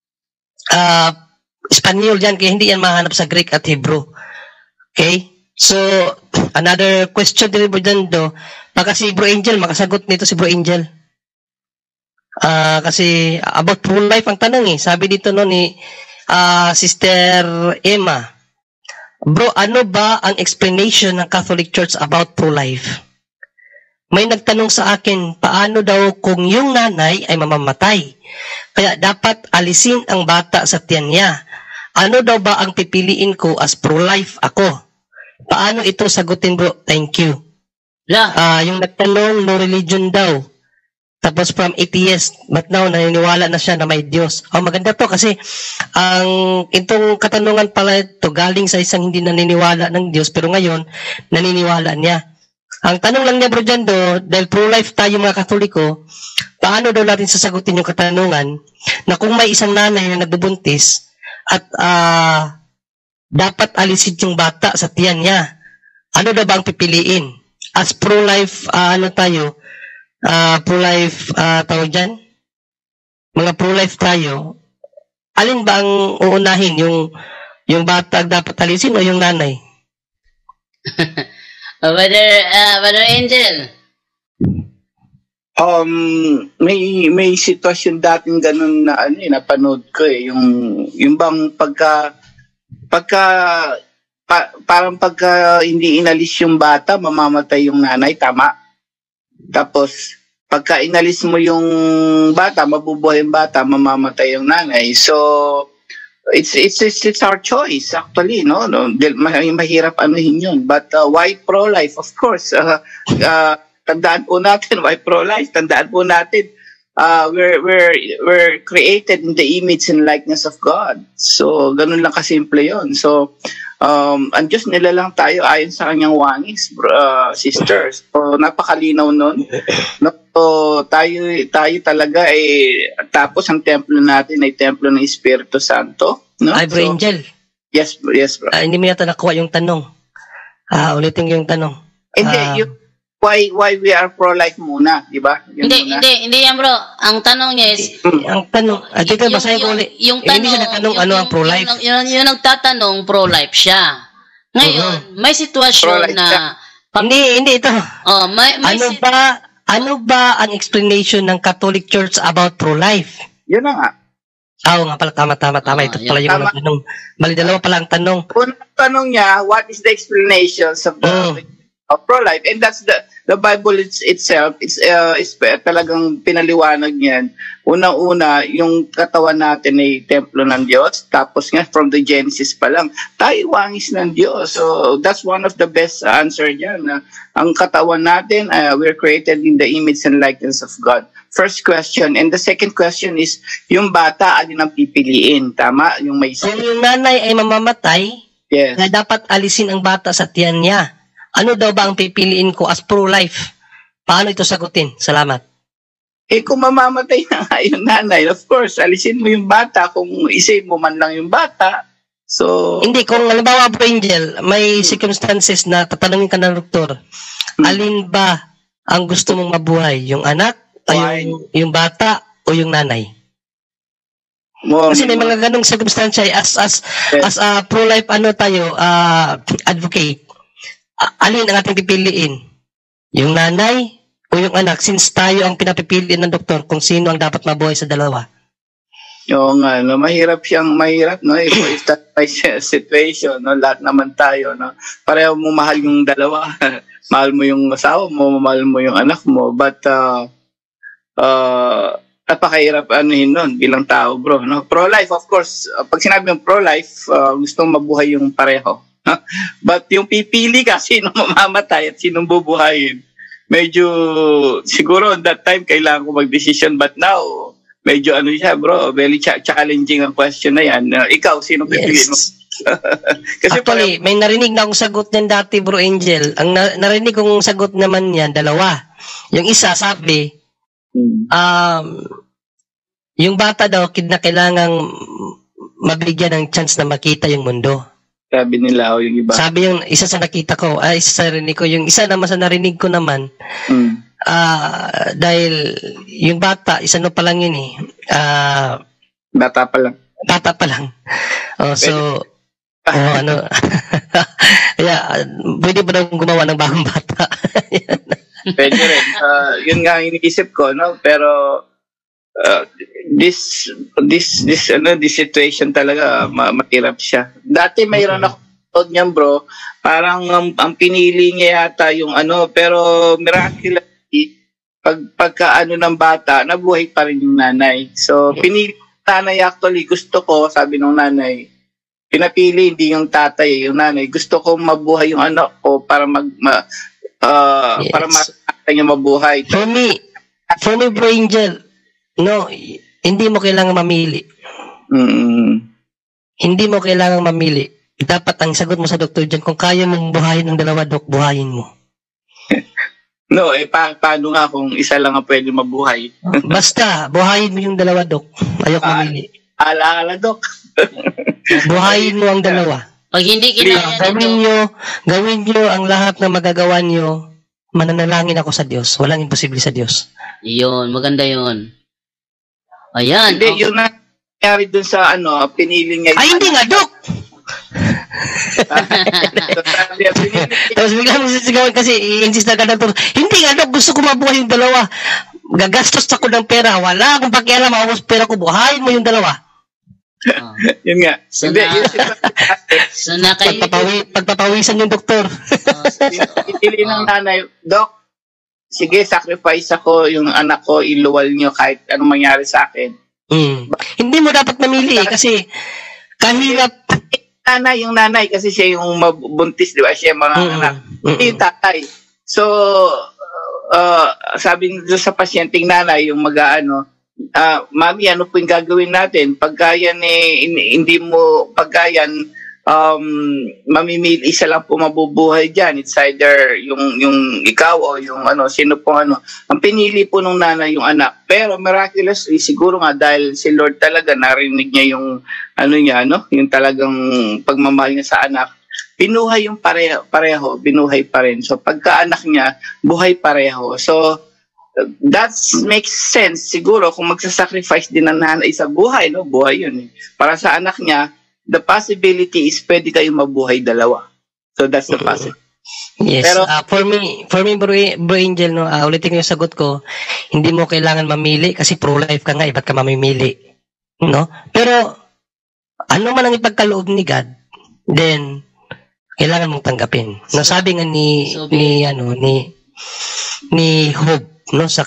Espanyol yan, kaya hindi yan mahanap sa Greek at Hebrew. Okay? So, another question din po dyan do. Baka si Bro Angel, makasagot nito si Bro Angel. Kasi about pro-life ang tanong Sabi dito ni Sister Emma, bro, ano ba ang explanation ng Catholic Church about pro-life? May nagtanong sa akin, paano daw kung yung nanay ay mamamatay? Kaya dapat alisin ang bata sa tiyan niya. Ano daw ba ang pipiliin ko as pro-life ako? Paano ito sagutin, bro? Thank you. Yung nagtanong, no religion daw. Tapos from atheist, but now naniniwala na siya na may Diyos. Maganda to kasi itong katanungan pala ito galing sa isang hindi naniniwala ng Diyos pero ngayon naniniwala niya. Ang tanong lang niya bro dyan dahil pro-life tayo mga Katoliko, paano daw natin sasagutin yung katanungan na kung may isang nanay na nagbubuntis at dapat alisin yung bata sa tiyan niya, ano daw ba ang pipiliin? As pro-life, pro-life tawag dyan? Mga pro-life tayo, alin ba ang uunahin? Yung bata dapat alisin o yung nanay? Brother Angel. May sitwasyon dating ganun na napanood ko yung bang parang pagka hindi inalis yung bata, mamamatay yung nanay, tama? Tapos, pagka inalis mo yung bata, mabubuhay yung bata, mamamatay yung nanay. So, it's our choice, actually, no? Mahirap anuhin yun. But why pro-life? Of course, tandaan po natin, why pro-life? Tandaan po natin, we're created in the image and likeness of God. So, ganun lang kasimple yun. So, ang Diyos nila lang tayo ayon sa kanyang wangis, sisters. So, napakalinaw nun. No, so, tayo talaga tapos ang templo natin ay templo ng Espiritu Santo. No? Ay, Bro Angel. Yes, bro. Hindi mo yata nakuha yung tanong. Ulitin yung tanong. Hindi, why we are pro-life muna, di ba? Hindi yan bro. Ang tanong niya is ang tanong, dito basahin ko ulit. Hindi siya nagtanong ano ang pro-life. Yung nagtatanong pro-life siya. Ngayon, may sitwasyon na hindi ito. May ano ba ang explanation ng Catholic Church about pro-life? Yun na nga. Nga pala, tama. Ito pala yung mga tanong. Mali, dalawa pala ang tanong. Unang tanong niya, what is the explanations of pro-life? And that's the Bible itself. It's talagang pinaliwanag niyan. Unang-una, yung katawan natin ay templo ng Diyos. Tapos nga, from the Genesis pa lang, tayo wangis ng Diyos. So, that's one of the best answer diyan. Ang katawan natin, we're created in the image and likeness of God. First question. And the second question is, yung bata, alin ang pipiliin? Tama? Kung yung nanay ay mamamatay, yes, na dapat alisin ang bata sa tiyan niya. ano daw ba ang pipiliin ko as pro-life? Paano ito sagutin? Salamat. Kung mamamatay na nga yung nanay, of course, alisin mo yung bata kung isave mo man lang yung bata. So, hindi, kung halimbawa po, Angel, may circumstances na tatanungin ka ng doktor, alin ba ang gusto mong mabuhay? Yung anak, o yung bata, o yung nanay? Kasi may mga ganong circumstance as a pro-life advocate. Alin ang ating pipiliin? Yung nanay o yung anak? Since tayo ang pinapipiliin ng doktor kung sino ang dapat mabuhay sa dalawa. Yung mahirap, no? If that situation, no? Lahat naman tayo, no? Pareho mo mahal yung dalawa. Mahal mo yung asawa mo, mahal mo yung anak mo. But, napakahirap nun bilang tao, bro. No? Pro-life, of course. Pag sinabi yung pro-life, gusto mabuhay yung pareho. But yung pipili ka, sino mamamatay at sino bubuhayin. Medyo, siguro on that time, kailangan ko mag-decision. But now, medyo siya, bro. Very challenging ang question na yan. Ikaw, sino pipili mo? Kasi actually, may narinig na akong sagot niyan dati, bro Angel. Ang narinig kong sagot naman yan, dalawa. Yung isa, sabi, yung bata daw, kailangang mabigyan ng chance na makita yung mundo. Sabi nila, yung iba. Sabi yung isa sa nakita ko, isa sa narinig ko, yung isa naman sa narinig ko naman, dahil yung bata, isa pa lang yun eh. Bata pa lang. Bata pa lang. Pwede ba daw gumawa ng bagong bata? Pwede rin. Yun nga iniisip ko, no? Pero, this situation talaga mahirap siya. Dati mayroon ako niyan, bro. Parang ang pinili niya yata yung pero miraculously pagka ng bata, nabuhay pa rin yung nanay. So pinili nanay, actually gusto ko, sabi ng nanay, pinapili hindi yung tatay, yung nanay. Gusto ko mabuhay yung anak ko para para makita niya mabuhay. For me, bro Angel, no, hindi mo kailangan mamili. Hindi mo kailangan mamili. Dapat ang sagot mo sa doktor dyan, kung kaya mong buhayin ng dalawa, dok, buhayin mo. No, paano nga kung isa lang ang pwede mabuhay? Basta, buhayin mo yung dalawa, dok. Ayok mamili. Ala, dok. Buhayin mo ang dalawa. Pag hindi kinaya gawin nyo ang lahat na magagawa nyo, mananalangin ako sa Diyos. Walang imposible sa Diyos. Yun, maganda yun. Ayan. Hindi, yun na nangyari dun sa pinili niya. Ay, hindi nga, Dok! Tapos bigla mo sisigawan kasi i-insist na ka na to. Hindi nga, Dok, gusto ko mabuhay yung dalawa. Gagastos ako ng pera. Wala akong pakialam. Maubos pera ko. Buhayin mo yung dalawa. Yun nga. Pagpapawisan yung doktor. Pinili ng nanay, Dok, sige, sacrifice ako, yung anak ko, iluwal nyo kahit anong mangyari sa akin. Hindi mo dapat mamili kasi kahirap. Yung nanay, kasi siya yung mabuntis, di ba? Siya yung mga anak. Hindi yung tatay. So, sabi nito sa pasyenteng nanay, yung Mami, ano po yung gagawin natin? Pagka yan hindi mo, pagka yan, mamimili, isa lang po mabubuhay dyan. It's either yung ikaw o yung sino po Ang pinili po nung nanay yung anak. Pero miraculously, siguro nga dahil si Lord talaga narinig niya yung yung talagang pagmamahal niya sa anak. Binuhay yung pareho, binuhay pa rin. So pagka anak niya, buhay pareho. So that makes sense siguro kung magsasacrifice din ng nanay sa buhay, no? Buhay yun. Para sa anak niya, the possibility is pwede kayong mabuhay dalawa. So that's the possibility. Yes. Pero for me bro Angel, no, ulitin ko yung sagot ko, hindi mo kailangan mamili kasi pro-life ka nga, ba't ka mamimili? No? Pero ano man ang ipagkaloob ni God, then kailangan mong tanggapin. No, sabi nga ni Job, no, sa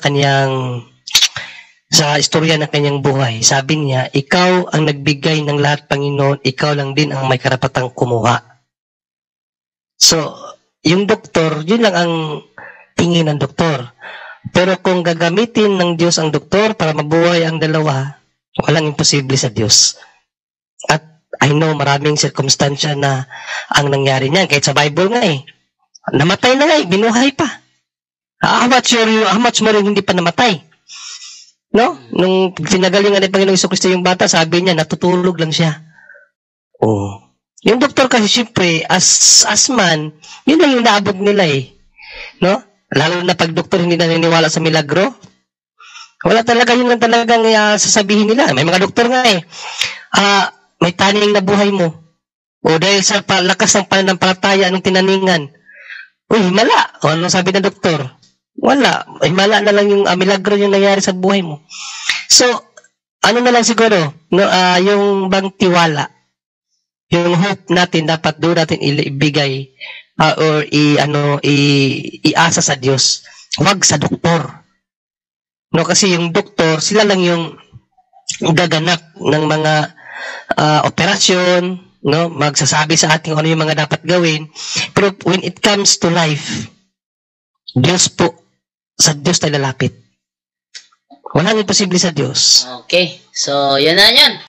istorya ng kanyang buhay, sabi niya, ikaw ang nagbigay ng lahat, Panginoon, ikaw lang din ang may karapatang kumuha. So, yung doktor, yun lang ang tingin ng doktor. Pero kung gagamitin ng Diyos ang doktor para mabuhay ang dalawa, walang imposible sa Diyos. At I know maraming sirkumstansya na ang nangyari niyan, kahit sa Bible nga Namatay na nga binuhay pa. How much more yung hindi pa namatay? No? Nung pinagalingan ni Panginoong Hesus Kristo yung bata, sabi niya, natutulog lang siya. Oh. Yung doktor kasi, syempre, as man, yun lang yung naabot nila no? Lalo na pag doktor hindi naniniwala sa milagro. Wala talaga, yun lang talagang sasabihin nila. May mga doktor nga may taning na buhay mo. O dahil sa lakas ng pananampalataya ng tinaningan. Uy, himala. O anong sabi ng doktor? Wala. Himala na lang yung milagro yung nangyari sa buhay mo. So, ano na lang siguro, no, yung bang tiwala. Yung hope natin dapat doon natin ibigay or iasa sa Diyos. Huwag sa doktor. No, kasi yung doktor, sila lang yung gaganap ng mga operasyon, no, magsasabi sa atin ano yung mga dapat gawin. Pero when it comes to life, Diyos po, sa Diyos tayo lalapit. Walang imposible sa Diyos. Okay. So, yan na yan.